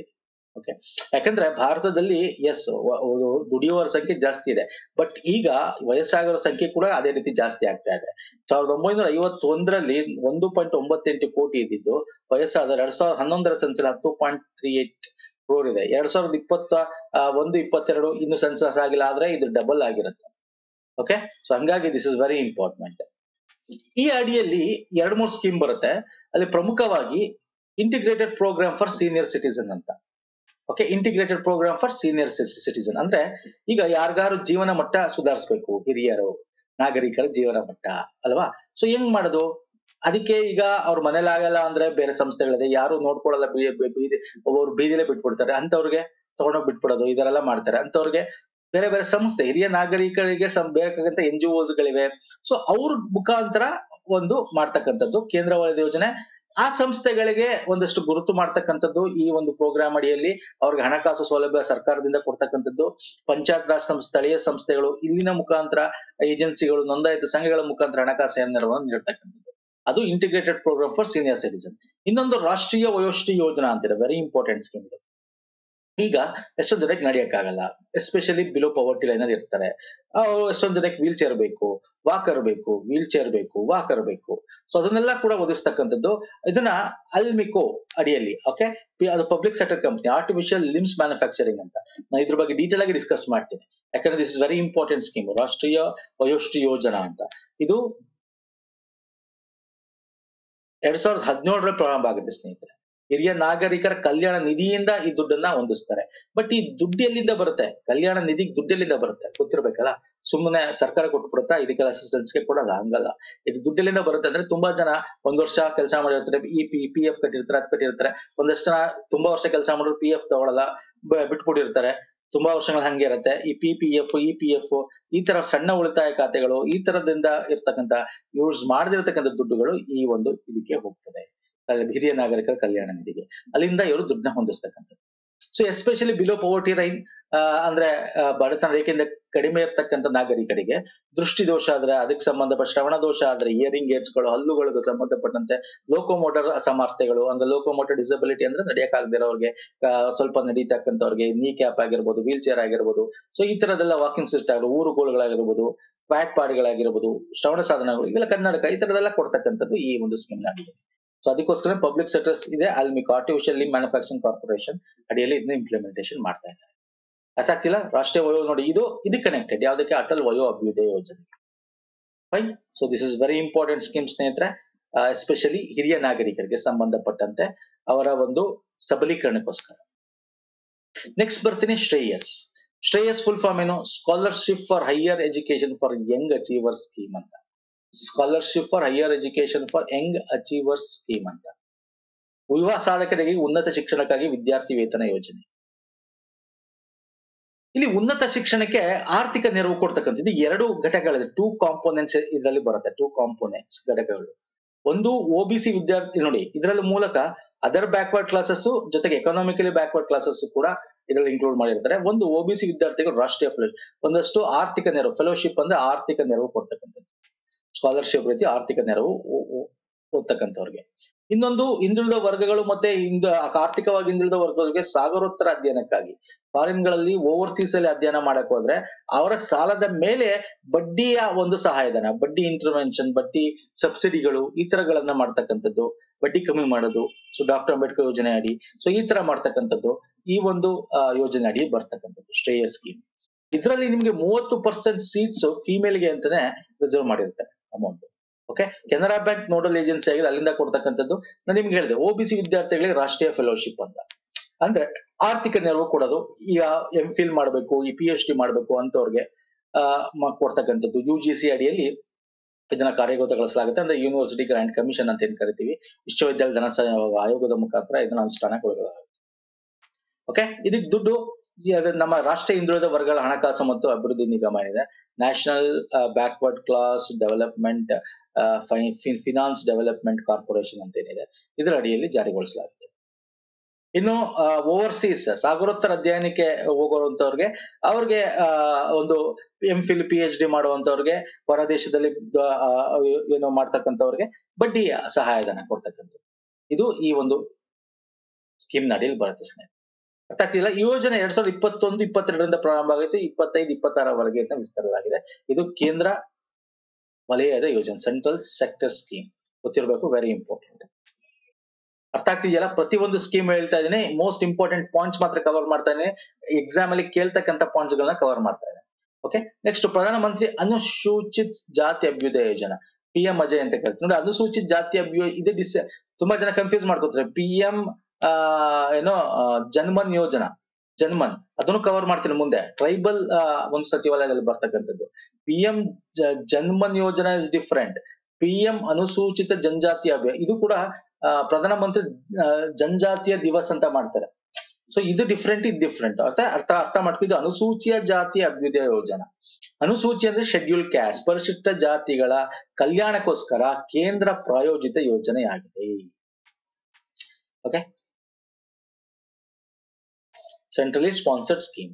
ಓಕೆ, ಯಾಕಂದ್ರೆ ಭಾರತದಲ್ಲಿ ಎಸ್ ದುಡಿಯುವವರ ಸಂಖ್ಯೆ ಜಾಸ್ತಿ ಇದೆ, ಬಟ್ ಈಗ ವಯಸ್ಸಾಗೋರ ಸಂಖ್ಯೆ ಕೂಡ ಅದೇ ರೀತಿ ಜಾಸ್ತಿ ಆಗ್ತಾ ಇದೆ. 1951ರಲ್ಲಿ 1.98 ಕೋಟಿ ಇದ್ದಿದ್ದು ವಯಸ್ಸಾದ 2011ರ ಸೆನ್ಸಸ್ 10.38 ಕ್ರೋರ್ ಇದೆ. 2021-22 ಇನ್ನು ಸೆನ್ಸಸ್ ಆಗಿಲ್ಲ, ಆದ್ರೆ ಇದು ಡಬಲ್ ಆಗಿರುತ್ತೆ. ಓಕೆ, ಸೊ ಹಂಗಾಗಿ ದಿಸ್ ಇಸ್ ವೆರಿ ಇಂಪಾರ್ಟೆಂಟ್. ಈ ಅಡಿಯಲ್ಲಿ 2-3 ಸ್ಕೀಮ್ ಬರುತ್ತೆ. ಅಲ್ಲಿ ಪ್ರಮುಖವಾಗಿ integrated programme for senior citizen ಅಂತ. Okay, integrated programme for senior citizen ಅಂದ್ರೆ ಈಗ ಯಾರಿಗಾರು ಜೀವನ ಮಟ್ಟ ಸುಧಾರಿಸಬೇಕು, ಹಿರಿಯರು ನಾಗರಿಕರ ಜೀವನ ಮಟ್ಟ ಅಲ್ವಾ? ಸೊ ಹೆಂಗ್ ಮಾಡೋದು? ಅದಕ್ಕೆ ಈಗ ಅವ್ರ ಮನೇಲಿ ಆಗಲ್ಲ ಅಂದ್ರೆ ಬೇರೆ ಸಂಸ್ಥೆಗಳಿದೆ, ಯಾರು ನೋಡ್ಕೊಳ್ಳಲ್ಲ, ಒಬ್ಬರು ಬೀದಿಲೇ ಬಿಟ್ಬಿಡ್ತಾರೆ, ಅಂತವ್ರಿಗೆ ತಗೊಂಡೋಗಿ ಬಿಟ್ಬಿಡೋದು, ಇದರೆಲ್ಲ ಮಾಡ್ತಾರೆ. ಅಂತವ್ರಿಗೆ ಬೇರೆ ಬೇರೆ ಸಂಸ್ಥೆ, ಹಿರಿಯ ನಾಗರಿಕರಿಗೆ ಬೇಕಾಗಂತ NGOs ಗಳಿವೆ. ಸೊ ಅವ್ರ ಮುಖಾಂತರ ಒಂದು ಮಾಡ್ತಕ್ಕಂಥದ್ದು ಕೇಂದ್ರ ವಲಯದ ಯೋಜನೆ. ಆ ಸಂಸ್ಥೆಗಳಿಗೆ ಒಂದಷ್ಟು ಗುರುತು ಮಾಡ್ತಕ್ಕಂಥದ್ದು ಈ ಒಂದು ಪ್ರೋಗ್ರಾಮ್ ಅಡಿಯಲ್ಲಿ. ಅವ್ರಿಗೆ ಹಣಕಾಸು ಸೌಲಭ್ಯ ಸರ್ಕಾರದಿಂದ ಕೊಡ್ತಕ್ಕಂಥದ್ದು, ಪಂಚಾಯತ್ ರಾಜ್ ಸ್ಥಳೀಯ ಸಂಸ್ಥೆಗಳು ಇಲ್ಲಿನ ಮುಖಾಂತರ, ಏಜೆನ್ಸಿಗಳು, ನೋಂದಾಯಿತ ಸಂಘಗಳ ಮುಖಾಂತರ ಹಣಕಾಸು ನೆರವನ್ನು ನೀಡ್ತಕ್ಕಂಥದ್ದು. ಅದು integrated programme for senior citizen. ಇನ್ನೊಂದು ರಾಷ್ಟ್ರೀಯ ವಯೋಶ್ರೀ ಯೋಜನಾ ಅಂತಿದೆ, ವೆರಿ ಇಂಪಾರ್ಟೆಂಟ್ ಸ್ಕೀಮ್ ಇದು. ಈಗ ಎಷ್ಟೊಂದು ಜನಕ್ಕೆ ನಡೆಯಕ್ಕಾಗಲ್ಲ, ಎಸ್ಪೆಷಲಿ ಬಿಲೋ ಪವರ್ಟಿ ಲೈನ್ ಅಲ್ಲಿ ಇರ್ತಾರೆ. ಎಷ್ಟೊಂದು ಜನಕ್ಕೆ ವೀಲ್ ಚೇರ್ ಬೇಕು, ವಾಕರ್ ಬೇಕು, ವೀಲ್ ಚೇರ್ ಬೇಕು, ವಾಕರ್ ಬೇಕು. ಸೊ ಅದನ್ನೆಲ್ಲ ಕೂಡ ಒದಗಿಸ್ತಕ್ಕಂಥದ್ದು ಇದನ್ನ ಅಲ್ಮಿಕೋ ಅಡಿಯಲ್ಲಿ. ಓಕೆ, ಅದು public sector company, artificial limbs manufacturing ಅಂತ. ನಾನು ಇದ್ರ ಬಗ್ಗೆ ಡೀಟೇಲ್ ಆಗಿ ಡಿಸ್ಕಸ್ ಮಾಡ್ತೀನಿ, ಯಾಕಂದ್ರೆ this is very important scheme, Rashtriya Vayoshri ಯೋಜನಾ ಅಂತ. ಇದು 2017ರಲ್ಲಿ ಪ್ರಾರಂಭ ಆಗುತ್ತೆ ಸ್ನೇಹಿತರೆ. ಹಿರಿಯ ನಾಗರಿಕರ ಕಲ್ಯಾಣ ನಿಧಿಯಿಂದ ಈ ದುಡ್ಡನ್ನ ಹೊಂದಿಸ್ತಾರೆ. ಬಟ್ ಈ ದುಡ್ಡು ಎಲ್ಲಿಂದ ಬರುತ್ತೆ? ಕಲ್ಯಾಣ ನಿಧಿಗೆ ದುಡ್ಡು ಎಲ್ಲಿಂದ ಬರುತ್ತೆ ಗೊತ್ತಿರ್ಬೇಕಲ್ಲ. ಸುಮ್ಮನೆ ಸರ್ಕಾರ ಕೊಟ್ಬಿಡುತ್ತಾ ಇದಕ್ಕೆಲ್ಲ ಅಸಿಸ್ಟೆನ್ಸ್ಗೆ ಕೊಡಲ್ಲ, ಹಂಗಲ್ಲ. ಇದು ದುಡ್ಡು ಎಲ್ಲಿಂದ ಬರುತ್ತೆ ಅಂದ್ರೆ, ತುಂಬಾ ಜನ 1 ವರ್ಷ ಕೆಲಸ ಮಾಡಿರ್ತಾರೆ, PF ಕಟ್ಟಿರ್ತಾರೆ, ಅದ್ ಕಟ್ಟಿರ್ತಾರೆ. ಒಂದಷ್ಟು ಜನ ತುಂಬಾ ವರ್ಷ ಕೆಲಸ ಮಾಡಿದ್ರು PF ತಗೊಳಲ್ಲ, ಬಿಟ್ಬಿಟ್ಟಿರ್ತಾರೆ. ತುಂಬಾ ವರ್ಷಗಳು ಹಂಗೆ ಇರುತ್ತೆ. ಈ PPF, EPF ಈ ತರ ಸಣ್ಣ ಉಳಿತಾಯ ಖಾತೆಗಳು, ಈ ತರದಿಂದ ಇರ್ತಕ್ಕಂಥ ಯೂಸ್ ಮಾಡದಿರ್ತಕ್ಕಂಥ ದುಡ್ಡುಗಳು ಈ ಒಂದು ಇದಕ್ಕೆ ಹೋಗ್ತದೆ, ಹಿರಿಯ ನಾಗರಿಕರ ಕಲ್ಯಾಣ ನಿಧಿಗೆ. ಅಲ್ಲಿಂದ ಇವರು ದುಡ್ಡನ್ನ ಹೊಂದಿಸ್ತಕ್ಕಂಥದ್ದು. So especially below poverty line ಅಂದ್ರೆ ಬಡತನ ರೇಖೆಯಿಂದ ಕಡಿಮೆ ಇರ್ತಕ್ಕಂಥ ನಾಗರಿಕರಿಗೆ ದೃಷ್ಟಿ ದೋಷ ಆದ್ರೆ, ಅದಕ್ಕೆ ಸಂಬಂಧಪಟ್ಟ ಶ್ರವಣ ದೋಷ ಆದ್ರೆ, ಇಯರಿಂಗ್ ಏಡ್ಸ್ಗಳು, ಹಲ್ಲುಗಳಿಗೆ ಸಂಬಂಧಪಟ್ಟಂತೆ ಲೋಕೋಮೋಟರ್ ಅಸಾಮರ್ಥ್ಯಗಳು, ಅಂದ್ರೆ ಲೋಕೋಮೋಟರ್ ಡಿಸಬಿಲಿಟಿ ಅಂದ್ರೆ ನಡೆಯಕ್ಕಾಗದಿರೋರಿಗೆ, ಸ್ವಲ್ಪ ನಡೀತಕ್ಕಂಥವ್ರಿಗೆ, ನೀ ಕ್ಯಾಪ್ ಆಗಿರ್ಬೋದು, ವೀಲ್ ಚೇರ್ ಆಗಿರ್ಬೋದು. ಸೊ ಈ ತರದೆಲ್ಲ ವಾಕಿಂಗ್ ಸಿಸ್ಟಮ್, ಊರುಗೋಲುಗಳಾಗಿರ್ಬೋದು, ಬ್ಯಾಟ್ ಪಾಡ್ಗಳಾಗಿರ್ಬೋದು, ಶ್ರವಣ ಸಾಧನಗಳು, ಇವೆಲ್ಲ ಕನ್ನಡಕ, ಈ ತರದೆಲ್ಲ ಕೊಡ್ತಕ್ಕಂಥದ್ದು ಈ ಒಂದು ಸ್ಕೀಮ್ ಆಗಿದೆ. ಸೊ ಅದಕ್ಕೋಸ್ಕರ ಪಬ್ಲಿಕ್ ಸೆಕ್ಟರ್ಸ್ ಇದೆ, Alimco artificial limb manufacturing corporation ಅಡಿಯಲ್ಲಿ ಇದನ್ನ ಇಂಪ್ಲಿಮೆಂಟೇಷನ್ ಮಾಡ್ತಾ ಇದ್ದಾರೆ. ಅರ್ಥ ಆಗ್ತಿಲ್ಲ? ರಾಷ್ಟ್ರೀಯ ವಯೋ ನೋಡಿ, ಇದು ಕನೆಕ್ಟೆಡ್ ಯಾವ್ದಕ್ಕೆ? ಅಟಲ್ ವಯೋ ಅಭ್ಯುದಯ ಯೋಜನೆ. Fine. So this is very important scheme ಸ್ನೇಹಿತರೆ, ಎಸ್ಪೆಷಲಿ ಹಿರಿಯ ನಾಗರಿಕರಿಗೆ ಸಂಬಂಧಪಟ್ಟಂತೆ ಅವರ ಒಂದು ಸಬಲೀಕರಣಕ್ಕೋಸ್ಕರ. ನೆಕ್ಸ್ಟ್ ಬರ್ತೀನಿ ಶ್ರೇಯಸ್. ಶ್ರೇಯಸ್ ಫುಲ್ ಫಾರ್ಮ್ ಏನು? Scholarship for higher education for young achievers scheme ಅಂತ. Scholarship for higher education for young achievers scheme ಅಂತ. ಯುವ ಸಾಧಕರಿಗೆ ಉನ್ನತ ಶಿಕ್ಷಣಕ್ಕಾಗಿ ವಿದ್ಯಾರ್ಥಿ ವೇತನ ಯೋಜನೆ. ಇಲ್ಲಿ ಉನ್ನತ ಶಿಕ್ಷಣಕ್ಕೆ ಆರ್ಥಿಕ ನೆರವು ಕೊಡ್ತಕ್ಕಂಥದ್ದು 2 ಘಟಕಗಳಿದೆ, 2 ಕಾಂಪೋನೆಂಟ್ಸ್ ಇದರಲ್ಲಿ ಬರುತ್ತೆ. 2 ಕಾಂಪೋನೆಂಟ್ಸ್ ಘಟಕಗಳು. ಒಂದು OBC ವಿದ್ಯಾರ್ಥಿ ನೋಡಿ, ಇದರಲ್ಲಿ ಮೂಲಕ ಅದರ್ ಬ್ಯಾಕ್ವರ್ಡ್ ಕ್ಲಾಸಸ್ ಜೊತೆಗೆ ಎಕನಾಮಿಕಲಿ ಬ್ಯಾಕ್ವರ್ಡ್ ಕ್ಲಾಸಸ್ ಕೂಡ ಇದರಲ್ಲಿ ಇನ್ಕ್ಲೂಡ್ ಮಾಡಿರ್ತಾರೆ. ಒಂದು OBC ವಿದ್ಯಾರ್ಥಿಗಳು ರಾಷ್ಟ್ರೀಯ ಫೆಲೋಶಿಪ್, ಒಂದಷ್ಟು ಆರ್ಥಿಕ ನೆರವು. ಫೆಲೋಶಿಪ್ ಅಂದ್ರೆ ಆರ್ಥಿಕ ನೆರವು ಕೊಡ್ತಕ್ಕಂಥದ್ದು, ಸ್ಕಾಲರ್ಶಿಪ್ ರೀತಿ ಆರ್ಥಿಕ ನೆರವು ಓದ್ತಕ್ಕಂಥವ್ರಿಗೆ. ಇನ್ನೊಂದು ಹಿಂದುಳಿದ ವರ್ಗಗಳು ಮತ್ತೆ ಆರ್ಥಿಕವಾಗಿ ಹಿಂದುಳಿದ ವರ್ಗಗಳಿಗೆ ಸಾಗರೋತ್ತರ ಅಧ್ಯಯನಕ್ಕಾಗಿ, ಫಾರಿನ್ಗಳಲ್ಲಿ ಓವರ್ಸೀಸ್ ಅಲ್ಲಿ ಅಧ್ಯಯನ ಮಾಡಕ್ ಹೋದ್ರೆ ಅವರ ಸಾಲದ ಮೇಲೆ ಬಡ್ಡಿಯ ಒಂದು ಸಹಾಯಧನ, ಬಡ್ಡಿ ಇಂಟರ್ವೆನ್ಷನ್, ಬಡ್ಡಿ ಸಬ್ಸಿಡಿಗಳು, ಈ ತರಗಳನ್ನ ಮಾಡ್ತಕ್ಕಂಥದ್ದು, ಬಡ್ಡಿ ಕಮ್ಮಿ ಮಾಡೋದು. ಸೊ ಡಾಕ್ಟರ್ ಅಂಬೇಡ್ಕರ್ ಯೋಜನೆ ಅಡಿ, ಸೊ ಈ ತರ ಮಾಡ್ತಕ್ಕಂಥದ್ದು ಈ ಒಂದು ಯೋಜನೆ ಅಡಿ ಬರ್ತಕ್ಕಂಥದ್ದು ಶ್ರೇಯಸ್ ಸ್ಕೀಮ್. ಇದರಲ್ಲಿ ನಿಮ್ಗೆ 30% ಸೀಟ್ಸ್ ಫಿಮೇಲ್ಗೆ ಅಂತಾನೆ ರಿಸರ್ವ್ ಮಾಡಿರ್ತಾರೆ amount. Okay, Canara bank nodal agency ಆಗಿದೆ, ಅಲ್ಲಿಂದ ಕೊಡ್ತಕ್ಕಂಥದ್ದು. ನಾನು ನಿಮ್ಗೆ ಹೇಳಿದೆ OBC ವಿದ್ಯಾರ್ಥಿಗಳಿಗೆ ರಾಷ್ಟ್ರೀಯ ಫೆಲೋಶಿಪ್ ಅಂತ, ಅಂದ್ರೆ ಆರ್ಥಿಕ ನೆರವು ಕೊಡೋದು. ಈಗ MPhil ಮಾಡಬೇಕು, ಈ PhD ಮಾಡಬೇಕು ಅಂತವ್ರಿಗೆ ಕೊಡ್ತಕ್ಕಂಥದ್ದು. UGC ಅಡಿಯಲ್ಲಿ ಇದನ್ನ ಕಾರ್ಯಗತಗೊಳಿಸಲಾಗುತ್ತೆ, ಅಂದ್ರೆ ಯೂನಿವರ್ಸಿಟಿ ಗ್ರಾಂಟ್ ಕಮಿಷನ್ ಅಂತ ಏನ್ ಕರಿತೀವಿ, ವಿಶ್ವವಿದ್ಯಾಲಯ ಧನ ಆಯೋಗದ ಮುಖಾಂತರ ಇದನ್ನ ಅನುಷ್ಠಾನಗೊಳ್ಳಲಾಗುತ್ತೆ. ಓಕೆ, ಇದಕ್ಕೆ ದುಡ್ಡು ನಮ್ಮ ರಾಷ್ಟ್ರೀಯ ಹಿಂದುಳಿದ ವರ್ಗಗಳ ಹಣಕಾಸು ಮತ್ತು ಅಭಿವೃದ್ಧಿ ನಿಗಮ ಇದೆ, national backward class development finance development corporation ಅಂತ ಏನಿದೆ, ಇದರ ಅಡಿಯಲ್ಲಿ ಜಾರಿಗೊಳಿಸಲಾಗುತ್ತೆ. ಇನ್ನು ಓವರ್ಸೀಸ್ ಸಾಗರೋತ್ತರ ಅಧ್ಯಯನಕ್ಕೆ ಹೋಗುವಂತವ್ರಿಗೆ, ಅವ್ರಿಗೆ ಒಂದು MPhil PhD ಮಾಡುವಂತವ್ರಿಗೆ, ಹೊರದೇಶದಲ್ಲಿ ಏನೋ ಮಾಡ್ತಕ್ಕಂಥವ್ರಿಗೆ ಬಡ್ಡಿ ಸಹಾಯಧನ ಕೊಡ್ತಕ್ಕಂಥದ್ದು. ಇದು ಈ ಒಂದು ಸ್ಕೀಮ್ ಅಡಿಯಲ್ಲಿ ಬರುತ್ತೆ ಸ್ನೇಹಿತರೆ. ಅರ್ಥ ಆಗ್ತಿಲ್ಲ. ಈ ಯೋಜನೆ 2021-22ರಿಂದ ಪ್ರಾರಂಭ ಆಗಿತ್ತು, 25-26ರವರೆಗೆ ಅಂತ ವಿಸ್ತರಿಸಲಾಗಿದೆ. ಇದು ಕೇಂದ್ರ ವಲಯದ ಯೋಜನೆ, ಸೆಂಟ್ರಲ್ ಸೆಕ್ಟರ್ ಸ್ಕೀಮ್. ಗೊತ್ತಿರಬೇಕು, ವೆರಿ ಇಂಪಾರ್ಟೆಂಟ್. ಅರ್ಥ ಆಗ್ತಿದೆಯಲ್ಲ? ಪ್ರತಿಯೊಂದು ಸ್ಕೀಮ್ ಹೇಳ್ತಾ ಇದೀನಿ, ಮೋಸ್ಟ್ ಇಂಪಾರ್ಟೆಂಟ್ ಪಾಯಿಂಟ್ಸ್ ಮಾತ್ರ ಕವರ್ ಮಾಡ್ತಾ ಇದೀನಿ. ಎಕ್ಸಾಮ್ ಅಲ್ಲಿ ಕೇಳ್ತಕ್ಕಂಥ ಪಾಯಿಂಟ್ಸ್ ಗಳನ್ನ ಕವರ್ ಮಾಡ್ತಾ ಇದ್ದೇನೆ. ಓಕೆ, ನೆಕ್ಸ್ಟ್ ಪ್ರಧಾನಮಂತ್ರಿ ಅನುಸೂಚಿತ ಜಾತಿ ಅಭ್ಯುದಯ ಯೋಜನಾ, PM ಅಜಯ್ ಅಂತ ಕರಿತೀವಿ ನೋಡಿ. ಅನುಸೂಚಿತ ಜಾತಿ ಅಭ್ಯುದಯ ಇದೇ ತುಂಬಾ ಜನ ಕನ್ಫ್ಯೂಸ್ ಮಾಡ್ಕೋತಾರೆ. PM ಏನೋ ಜನ್ಮನ್ ಯೋಜನಾ, ಜನ್ಮನ್ ಅದನ್ನು ಕವರ್ ಮಾಡ್ತೀನಿ ಮುಂದೆ. ಟ್ರೈಬಲ್ ಒಂದು ಸಚಿವಾಲಯದಲ್ಲಿ ಬರ್ತಕ್ಕಂಥದ್ದು. PM Janman Yojana is different. PM Anusuchit Janjati Abhyuday ಇದು ಕೂಡ ಪ್ರಧಾನಮಂತ್ರಿ ಜನಜಾತಿಯ ದಿವಸ್ ಅಂತ ಮಾಡ್ತಾರೆ. ಸೊ ಇದು ಡಿಫ್ರೆಂಟ್, ಇದು ಡಿಫ್ರೆಂಟ್. ಅರ್ಥ ಮಾಡ್ಕೊ. ಇದು ಅನುಸೂಚಿತ ಜಾತಿ ಅಭ್ಯುದಯ ಯೋಜನಾ. ಅನುಸೂಚಿ ಅಂದ್ರೆ ಶೆಡ್ಯೂಲ್ ಕ್ಯಾಸ್ಟ್, ಪರಿಶಿಷ್ಟ ಜಾತಿಗಳ ಕಲ್ಯಾಣಕ್ಕೋಸ್ಕರ ಕೇಂದ್ರ ಪ್ರಾಯೋಜಿತ ಯೋಜನೆಯಾಗಿದೆ. Okay, centrally sponsored scheme.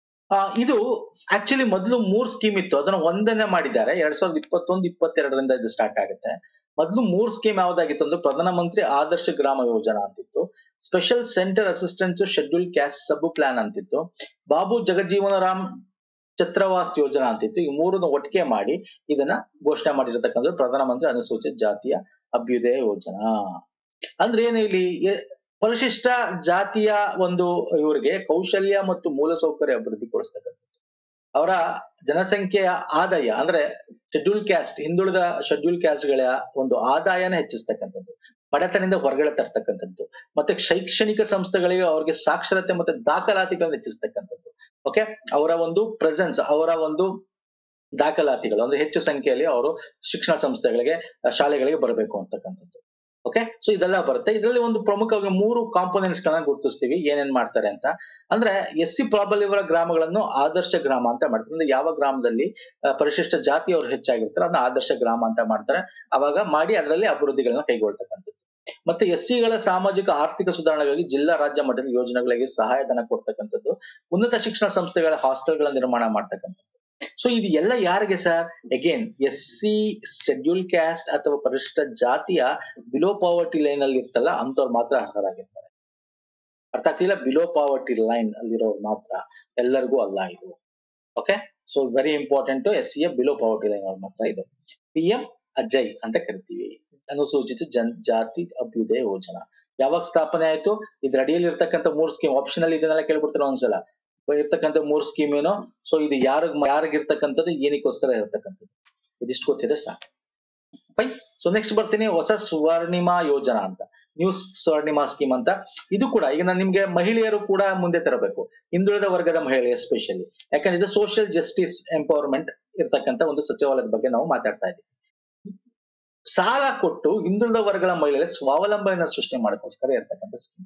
ಇದು ಆಕ್ಚುಲಿ ಮೊದಲು 3 ಸ್ಕೀಮ್ ಇತ್ತು, ಅದನ್ನ ಒಂದನ್ನೇ ಮಾಡಿದ್ದಾರೆ. 2021-22ರಿಂದ ಇದು ಸ್ಟಾರ್ಟ್ ಆಗುತ್ತೆ. ಮೊದಲು 3 ಸ್ಕೀಮ್ ಯಾವ್ದಾಗಿತ್ತು ಅಂದ್ರೆ ಪ್ರಧಾನಮಂತ್ರಿ ಆದರ್ಶ ಗ್ರಾಮ ಯೋಜನಾ ಅಂತಿತ್ತು, special centre assistant to schedule caste sub plan ಅಂತಿತ್ತು, ಬಾಬು ಜಗಜೀವನ ರಾಮ್ ಛತ್ರವಾಸ್ ಯೋಜನಾ ಅಂತಿತ್ತು. ಈ 3 ಒಟ್ಟಿಗೆ ಮಾಡಿ ಇದನ್ನ ಘೋಷಣೆ ಮಾಡಿರತಕ್ಕಂಥ ಪ್ರಧಾನಮಂತ್ರಿ ಅನುಸೂಚಿತ ಜಾತಿಯ ಅಭ್ಯುದಯ ಯೋಜನಾ. ಅಂದ್ರೆ ಏನು ಇಲ್ಲಿ ಪರಿಶಿಷ್ಟ ಜಾತಿಯ ಒಂದು ಇವರಿಗೆ ಕೌಶಲ್ಯ ಮತ್ತು ಮೂಲಸೌಕರ್ಯ ಅಭಿವೃದ್ಧಿ ಕೊಡಿಸ್ತಕ್ಕಂಥದ್ದು, ಅವರ ಜನಸಂಖ್ಯೆಯ ಆದಾಯ ಅಂದ್ರೆ ಶೆಡ್ಯೂಲ್ ಕ್ಯಾಸ್ಟ್, ಹಿಂದುಳಿದ ಶೆಡ್ಯೂಲ್ ಕ್ಯಾಸ್ಟ್ ಗಳ ಒಂದು ಆದಾಯನ ಹೆಚ್ಚಿಸ್ತಕ್ಕಂಥದ್ದು, ಬಡತನದಿಂದ ಹೊರಗಡೆ ತರ್ತಕ್ಕಂಥದ್ದು, ಮತ್ತೆ ಶೈಕ್ಷಣಿಕ ಸಂಸ್ಥೆಗಳಿಗೆ ಅವ್ರಿಗೆ ಸಾಕ್ಷರತೆ ಮತ್ತೆ ದಾಖಲಾತಿಗಳನ್ನ ಹೆಚ್ಚಿಸ್ತಕ್ಕಂಥದ್ದು. ಓಕೆ, ಅವರ ಒಂದು ಪ್ರೆಸೆನ್ಸ್, ಅವರ ಒಂದು ದಾಖಲಾತಿಗಳು ಅಂದ್ರೆ ಹೆಚ್ಚು ಸಂಖ್ಯೆಯಲ್ಲಿ ಅವರು ಶಿಕ್ಷಣ ಸಂಸ್ಥೆಗಳಿಗೆ, ಶಾಲೆಗಳಿಗೆ ಬರಬೇಕು ಅಂತಕ್ಕಂಥದ್ದು. ಓಕೆ, ಸೊ ಇದೆಲ್ಲ ಬರುತ್ತೆ. ಇದರಲ್ಲಿ ಒಂದು ಪ್ರಮುಖವಾಗಿ 3 ಕಾಂಪೋನೆಂಟ್ಸ್ ಗಳನ್ನ ಗುರುತಿಸ್ತೀವಿ, ಏನೇನ್ ಮಾಡ್ತಾರೆ ಅಂತ. ಅಂದ್ರೆ SC ಪ್ರಾಬಲ್ಯವರ ಗ್ರಾಮಗಳನ್ನು ಆದರ್ಶ ಗ್ರಾಮ ಅಂತ ಮಾಡ್ತಾರೆ. ಅಂದ್ರೆ ಯಾವ ಗ್ರಾಮದಲ್ಲಿ ಪರಿಶಿಷ್ಟ ಜಾತಿಯವರು ಹೆಚ್ಚಾಗಿರ್ತಾರೆ ಅದನ್ನ ಆದರ್ಶ ಗ್ರಾಮ ಅಂತ ಮಾಡ್ತಾರೆ. ಅವಾಗ ಮಾಡಿ ಅದರಲ್ಲಿ ಅಭಿವೃದ್ಧಿಗಳನ್ನ ಕೈಗೊಳ್ತಕ್ಕಂಥದ್ದು. ಮತ್ತೆ SCಗಳ ಸಾಮಾಜಿಕ ಆರ್ಥಿಕ ಸುಧಾರಣೆಗಾಗಿ ಜಿಲ್ಲಾ ರಾಜ್ಯ ಮಟ್ಟದ ಯೋಜನೆಗಳಿಗೆ ಸಹಾಯಧನ ಕೊಡ್ತಕ್ಕಂಥದ್ದು, ಉನ್ನತ ಶಿಕ್ಷಣ ಸಂಸ್ಥೆಗಳ ಹಾಸ್ಟೆಲ್ಗಳ ನಿರ್ಮಾಣ ಮಾಡ್ತಕ್ಕಂಥದ್ದು. ಸೊ ಇದು ಎಲ್ಲ ಯಾರಿಗೆ sir? Again SC schedule caste ಅಥವಾ ಪರಿಶಿಷ್ಟ ಜಾತಿಯ ಬಿಲೋ ಪಾವರ್ಟಿ ಲೈನ್ ಅಲ್ಲಿ ಇರ್ತಲ್ಲ ಅಂತವ್ರು ಮಾತ್ರ ಅರ್ಹರಾಗಿರ್ತಾರೆ. ಅರ್ಥ ಆಗ್ತಿಲ್ಲ? ಬಿಲೋ ಪಾವರ್ಟಿ ಲೈನ್ ಅಲ್ಲಿರೋರು ಮಾತ್ರ, ಎಲ್ಲರಿಗೂ ಅಲ್ಲ ಇದು. Okay, so very important. SC below poverty line ಅವ್ರು ಮಾತ್ರ ಇದು. PM ಅಜಯ್ ಅಂತ ಕರಿತೀವಿ, ಅನುಸೂಚಿತ ಜಾತಿ ಅಭ್ಯುದಯ ಯೋಜನಾ. ಯಾವಾಗ ಸ್ಥಾಪನೆ ಆಯ್ತು? ಇದ್ರ ಅಡಿಯಲ್ಲಿ ಇರ್ತಕ್ಕಂಥ 3 ಸ್ಕೀಮ್ ಆಪ್ಷನಲ್ ಇದನ್ನೆಲ್ಲ ಕೇಳ್ಬಿಡ್ತಾರೆ ಒಂದ್ಸಲ. ಇರ್ತಕ್ಕಂಥ 3 ಸ್ಕೀಮ್ ಏನು, ಸೊ ಇದು ಯಾರಿಗಿರ್ತಕ್ಕಂಥದ್ದು, ಏನಕ್ಕೋಸ್ಕರ ಇರ್ತಕ್ಕಂಥದ್ದು, ಇದಿಷ್ಟು ಗೊತ್ತಿದೆ ಸಾಕು. ಫೈನ್. ಸೊ ನೆಕ್ಸ್ಟ್ ಬರ್ತೀನಿ ಹೊಸ ಸ್ವರ್ಣಿಮಾ ಯೋಜನಾ ಅಂತ, ನ್ಯೂ ಸ್ವರ್ಣಿಮಾ ಸ್ಕೀಮ್ ಅಂತ. ಇದು ಕೂಡ ಈಗ ನಾನು ನಿಮ್ಗೆ ಮಹಿಳೆಯರು ಕೂಡ ಮುಂದೆ ತರಬೇಕು, ಹಿಂದುಳಿದ ವರ್ಗದ ಮಹಿಳೆ ಎಸ್ಪೆಷಲಿ, ಯಾಕಂದ್ರೆ ಇದು ಸೋಷಿಯಲ್ ಜಸ್ಟಿಸ್ ಎಂಪವರ್ಮೆಂಟ್ ಇರ್ತಕ್ಕಂಥ ಒಂದು ಸಚಿವಾಲಯದ ಬಗ್ಗೆ ನಾವು ಮಾತಾಡ್ತಾ ಇದ್ದೀವಿ. ಸಾಲ ಕೊಟ್ಟು ಹಿಂದುಳಿದ ವರ್ಗದ ಮಹಿಳೆಯರ ಸ್ವಾವಲಂಬನೆಯನ್ನು ಸೃಷ್ಟಿ ಮಾಡೋಕ್ಕೋಸ್ಕರ ಇರ್ತಕ್ಕಂಥ ಸ್ಕೀಮ್.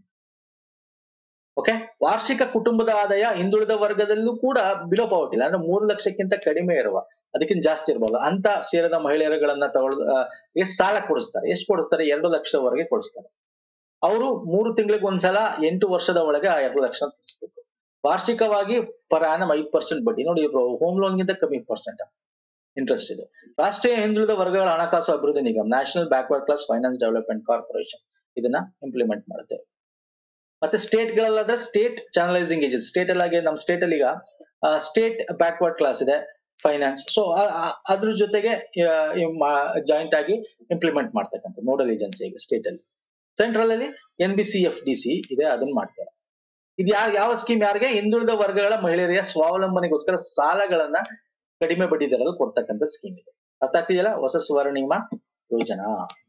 ಓಕೆ, ವಾರ್ಷಿಕ ಕುಟುಂಬದ ಆದಾಯ ಹಿಂದುಳಿದ ವರ್ಗದಲ್ಲೂ ಕೂಡ ಬಿಲೋ ಪಾವರ್ಟಿ ಅಂದ್ರೆ 3 ಲಕ್ಷಕ್ಕಿಂತ ಕಡಿಮೆ ಇರುವ, ಅದಕ್ಕಿಂತ ಜಾಸ್ತಿ ಇರಬಹುದು ಅಂತ ಸೇರಿದ ಮಹಿಳೆಯರುಗಳನ್ನ ಎಷ್ಟು ಸಾಲ ಕೊಡಿಸ್ತಾರೆ? ಎಷ್ಟು ಕೊಡಿಸ್ತಾರೆ? 2 ಲಕ್ಷದವರೆಗೆ ಕೊಡಿಸ್ತಾರೆ. ಅವರು 3 ತಿಂಗಳಿಗೆ ಒಂದ್ಸಲ 8 ವರ್ಷದ ಒಳಗೆ ಆ 2 ಲಕ್ಷ ತೀರಿಸಬೇಕು. ವಾರ್ಷಿಕವಾಗಿ ಪರ್ ಆನಮ್ 5% ಬಡ್ಡಿ. ನೋಡಿ, ಹೋಮ್ ಲೋನ್ ಗಿಂತ ಕಮ್ಮಿ ಪರ್ಸೆಂಟ್ ಇಂಟ್ರೆಸ್ಟ್ ಇದೆ. ರಾಷ್ಟ್ರೀಯ ಹಿಂದುಳಿದ ವರ್ಗಗಳ ಹಣಕಾಸು ಅಭಿವೃದ್ಧಿ ನಿಗಮ, national backward class finance development corporation ಇದನ್ನ ಇಂಪ್ಲಿಮೆಂಟ್ ಮಾಡುತ್ತೆ. ಮತ್ತೆ ಸ್ಟೇಟ್ ಗಳಲ್ಲಾದ್ರೆ ಸ್ಟೇಟ್ ಚಾನಲೈಸಿಂಗ್ ಏಜೆನ್ಸಿ, ಸ್ಟೇಟ್ ಅಲ್ಲಿ ನಮ್ಮ ಸ್ಟೇಟ್ ಅಲ್ಲಿ ಈಗ ಸ್ಟೇಟ್ ಬ್ಯಾಕ್ವರ್ಡ್ ಕ್ಲಾಸ್ ಇದೆ ಫೈನಾನ್ಸ್. ಸೊ ಅದ್ರ ಜೊತೆಗೆ ಜಾಯಿಂಟ್ ಆಗಿ ಇಂಪ್ಲಿಮೆಂಟ್ ಮಾಡ್ತಕ್ಕಂಥ ನೋಡಲ್ ಏಜೆನ್ಸಿ ಈಗ ಸ್ಟೇಟ್ ಅಲ್ಲಿ. ಸೆಂಟ್ರಲ್ ಅಲ್ಲಿ NBCFDC ಇದೆ, ಅದನ್ನ ಮಾಡ್ತಾರೆ. ಇದು ಯಾವ ಸ್ಕೀಮ್ ಯಾರಿಗೆ? ಹಿಂದುಳಿದ ವರ್ಗಗಳ ಮಹಿಳೆಯರ ಸ್ವಾವಲಂಬನೆಗೋಸ್ಕರ ಸಾಲಗಳನ್ನ ಕಡಿಮೆ ಬಡ್ಡಿ ದರದಲ್ಲಿ ಕೊಡ್ತಕ್ಕಂಥ ಸ್ಕೀಮ್ ಇದೆ. ಅರ್ಥ ಆಗ್ತಿದೆಯಲ್ಲ? ಹೊಸ ಸ್ವರ್ಣಿಮಾ ಯೋಜನಾ.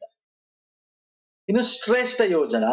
ಇನ್ನು ಶ್ರೇಷ್ಠ ಯೋಜನಾ,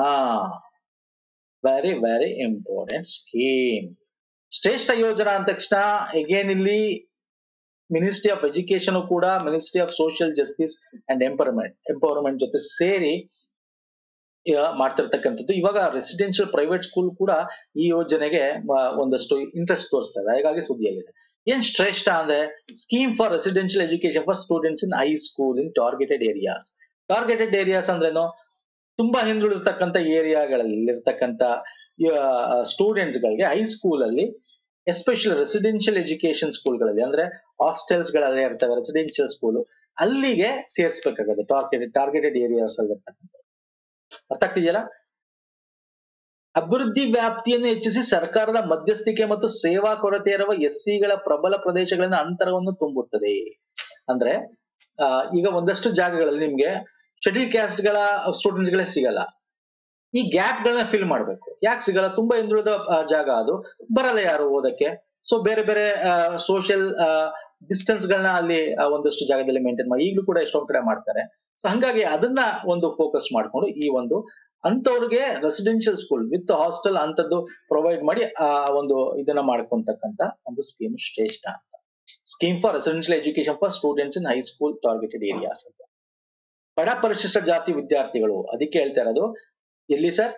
ವೆರಿ ವೆರಿ ಇಂಪಾರ್ಟೆಂಟ್ ಸ್ಕೀಮ್. ಶ್ರೇಷ್ಠ ಯೋಜನಾ ಅಂದ ತಕ್ಷಣ ಅಗೇನ್ ಇಲ್ಲಿ ಮಿನಿಸ್ಟ್ರಿ ಆಫ್ ಎಜುಕೇಶನ್ ಕೂಡ ministry of social justice and empowerment ಜೊತೆ ಸೇರಿ ಮಾಡ್ತಿರ್ತಕ್ಕಂಥದ್ದು. ಇವಾಗ ರೆಸಿಡೆನ್ಷಿಯಲ್ ಪ್ರೈವೇಟ್ ಸ್ಕೂಲ್ ಕೂಡ ಈ ಯೋಜನೆಗೆ ಒಂದಷ್ಟು ಇಂಟ್ರೆಸ್ಟ್ ತೋರಿಸ್ತವೆ, ಹಾಗಾಗಿ ಸುದ್ದಿಯಾಗಿದೆ. ಏನ್ ಶ್ರೇಷ್ಠ ಅಂದ್ರೆ scheme for residential education for students in high school in targeted areas. Targeted areas ಅಂದ್ರೇನು? ತುಂಬಾ ಹಿಂದುಳಿರ್ತಕ್ಕಂಥ ಏರಿಯಾಗಳಲ್ಲಿ ಇರ್ತಕ್ಕಂಥ ಸ್ಟೂಡೆಂಟ್ಸ್ ಗಳಿಗೆ ಹೈಸ್ಕೂಲ್ ಅಲ್ಲಿ, ಎಸ್ಪೆಷಲಿ ರೆಸಿಡೆನ್ಷಿಯಲ್ ಎಜುಕೇಶನ್ ಸ್ಕೂಲ್ಗಳಲ್ಲಿ ಅಂದ್ರೆ ಹಾಸ್ಟೆಲ್ಸ್ ಗಳಲ್ಲಿ ಇರ್ತವೆ ರೆಸಿಡೆನ್ಷಿಯಲ್ ಸ್ಕೂಲ್, ಅಲ್ಲಿಗೆ ಸೇರಿಸಬೇಕಾಗುತ್ತೆ. ಟಾರ್ಗೆಟೆಡ್ ಏರಿಯಾಸ್ ಅಲ್ಲಿ ಇರ್ತಕ್ಕಂಥ. ಅರ್ಥ ಆಗ್ತಿದೆಯಲ್ಲ? ಅಭಿವೃದ್ಧಿ ವ್ಯಾಪ್ತಿಯನ್ನು ಹೆಚ್ಚಿಸಿ ಸರ್ಕಾರದ ಮಧ್ಯಸ್ಥಿಕೆ ಮತ್ತು ಸೇವಾ ಕೊರತೆ ಇರುವ ಎಸ್ಸಿಗಳ ಪ್ರಬಲ ಪ್ರದೇಶಗಳಿಂದ ಅಂತರವನ್ನು ತುಂಬುತ್ತದೆ. ಅಂದ್ರೆ ಈಗ ಒಂದಷ್ಟು ಜಾಗಗಳಲ್ಲಿ ನಿಮ್ಗೆ ಶೆಡ್ಯೂಲ್ ಕ್ಯಾಸ್ಟ್ ಗಳ ಸ್ಟೂಡೆಂಟ್ಸ್ ಗಳೇ ಸಿಗಲ್ಲ. ಈ ಗ್ಯಾಪ್ ಗಳನ್ನ ಫಿಲ್ ಮಾಡ್ಬೇಕು. ಯಾಕೆ ಸಿಗಲ್ಲ? ತುಂಬಾ ಹಿಂದುಳಿದ ಜಾಗ, ಅದು ಬರಲ್ಲ ಯಾರು ಓದಕ್ಕೆ. ಸೊ ಬೇರೆ ಬೇರೆ ಸೋಷಿಯಲ್ ಡಿಸ್ಟೆನ್ಸ್ ಗಳನ್ನ ಅಲ್ಲಿ ಒಂದಷ್ಟು ಜಾಗದಲ್ಲಿ ಮೇಂಟೈನ್ ಮಾಡಿ, ಈಗಲೂ ಕೂಡ ಎಷ್ಟೊಂದ್ ಕಡೆ ಮಾಡ್ತಾರೆ. ಸೊ ಹಂಗಾಗಿ ಅದನ್ನ ಒಂದು ಫೋಕಸ್ ಮಾಡ್ಕೊಂಡು ಈ ಒಂದು ಅಂತವ್ರಿಗೆ ರೆಸಿಡೆನ್ಷಿಯಲ್ ಸ್ಕೂಲ್ ವಿತ್ ಹಾಸ್ಟೆಲ್ ಅಂತದ್ದು ಪ್ರೊವೈಡ್ ಮಾಡಿ ಆ ಒಂದು ಇದನ್ನ ಮಾಡ್ಕೊಂತಕ್ಕಂತ ಒಂದು ಸ್ಕೀಮ್ ಶ್ರೇಷ್ಠ ಅಂತ. Scheme for residential education for students in high school targeted areas ಅಂತ. ಬಡ ಪರಿಶಿಷ್ಟ ಜಾತಿ ವಿದ್ಯಾರ್ಥಿಗಳು, ಅದಕ್ಕೆ ಹೇಳ್ತಾ ಇರೋದು ಇಲ್ಲಿ ಸರ್,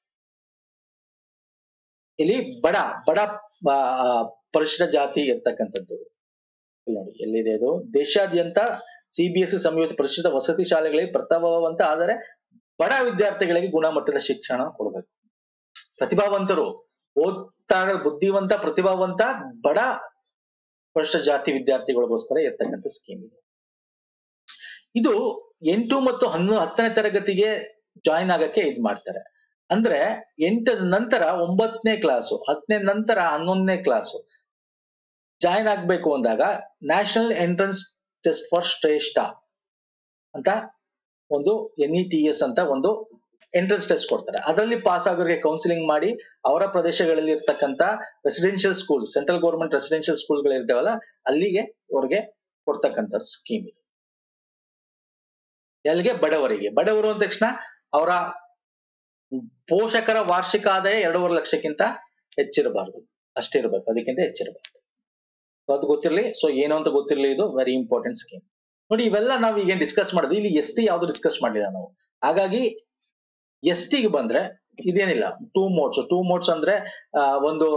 ಇಲ್ಲಿ ಬಡ ಬಡ ಪರಿಶಿಷ್ಟ ಜಾತಿ ಇರ್ತಕ್ಕಂಥದ್ದು. ಇಲ್ಲಿ ನೋಡಿ ಎಲ್ಲಿದೆ ಅದು. ದೇಶಾದ್ಯಂತ CBSE ಸಂಯೋಜಿತ ಪರಿಶಿಷ್ಟ ವಸತಿ ಶಾಲೆಗಳಿಗೆ ಪ್ರತಿಭಾವಂತ ಆದರೆ ಬಡ ವಿದ್ಯಾರ್ಥಿಗಳಿಗೆ ಗುಣಮಟ್ಟದ ಶಿಕ್ಷಣ ಕೊಡಬೇಕು. ಪ್ರತಿಭಾವಂತರು, ಓದ್ತಾ ಬುದ್ಧಿವಂತ ಪ್ರತಿಭಾವಂತ ಬಡ ಪರಿಶಿಷ್ಟ ಜಾತಿ ವಿದ್ಯಾರ್ಥಿಗಳಿಗೋಸ್ಕರ ಇರ್ತಕ್ಕಂಥ ಸ್ಕೀಮ್ ಇದೆ. ಇದು 8 ಮತ್ತು 10ನೇ ತರಗತಿಗೆ ಜಾಯಿನ್ ಆಗಕ್ಕೆ ಇದ್ ಮಾಡ್ತಾರೆ. ಅಂದ್ರೆ 8 ನಂತರ 9ನೇ ಕ್ಲಾಸು, 10ನೇ ನಂತರ 11ನೇ ಕ್ಲಾಸು ಜಾಯಿನ್ ಆಗ್ಬೇಕು ಅಂದಾಗ ನ್ಯಾಷನಲ್ ಎಂಟ್ರೆನ್ಸ್ ಟೆಸ್ಟ್ ಫಾರ್ ಶ್ರೇಷ್ಠ ಅಂತ ಒಂದು NETS ಅಂತ ಒಂದು ಎಂಟ್ರೆನ್ಸ್ ಟೆಸ್ಟ್ ಕೊಡ್ತಾರೆ. ಅದರಲ್ಲಿ ಪಾಸ್ ಆಗೋರಿಗೆ ಕೌನ್ಸಿಲಿಂಗ್ ಮಾಡಿ ಅವರ ಪ್ರದೇಶಗಳಲ್ಲಿ ಇರ್ತಕ್ಕಂಥ residential school, central government residential ಸ್ಕೂಲ್ಗಳು ಇರ್ತಾವಲ್ಲ ಅಲ್ಲಿಗೆ ಅವ್ರಿಗೆ ಕೊಡ್ತಕ್ಕಂಥ ಸ್ಕೀಮ್ ಇದು. ಎಲ್ಲಿಗೆ? ಬಡವರಿಗೆ. ಬಡವರು ಅಂದ ತಕ್ಷಣ ಅವರ ಪೋಷಕರ ವಾರ್ಷಿಕ ಆದಾಯ 2.5 ಲಕ್ಷಕ್ಕಿಂತ ಹೆಚ್ಚಿರಬಾರ್ದು, ಅಷ್ಟೇ ಇರಬೇಕು, ಅದಕ್ಕಿಂತ ಹೆಚ್ಚಿರಬಾರ್ದು. ಅದು ಗೊತ್ತಿರಲಿ. ಸೊ ಏನು ಅಂತ ಗೊತ್ತಿರಲಿ, ಇದು ವೆರಿ ಇಂಪಾರ್ಟೆಂಟ್ ಸ್ಕೀಮ್. ನೋಡಿ ಇವೆಲ್ಲ ನಾವು ಈಗ ಡಿಸ್ಕಸ್ ಮಾಡಿದ್ವಿ. ಇಲ್ಲಿ ST ಯಾವ್ದು ಡಿಸ್ಕಸ್ ಮಾಡಿಲ್ಲ ನಾವು. ಹಾಗಾಗಿ ST ಗೆ ಬಂದ್ರೆ ಇದೇನಿಲ್ಲ, ಟೂ ಮೋಡ್ಸ್ ಅಂದ್ರೆ ಒಂದು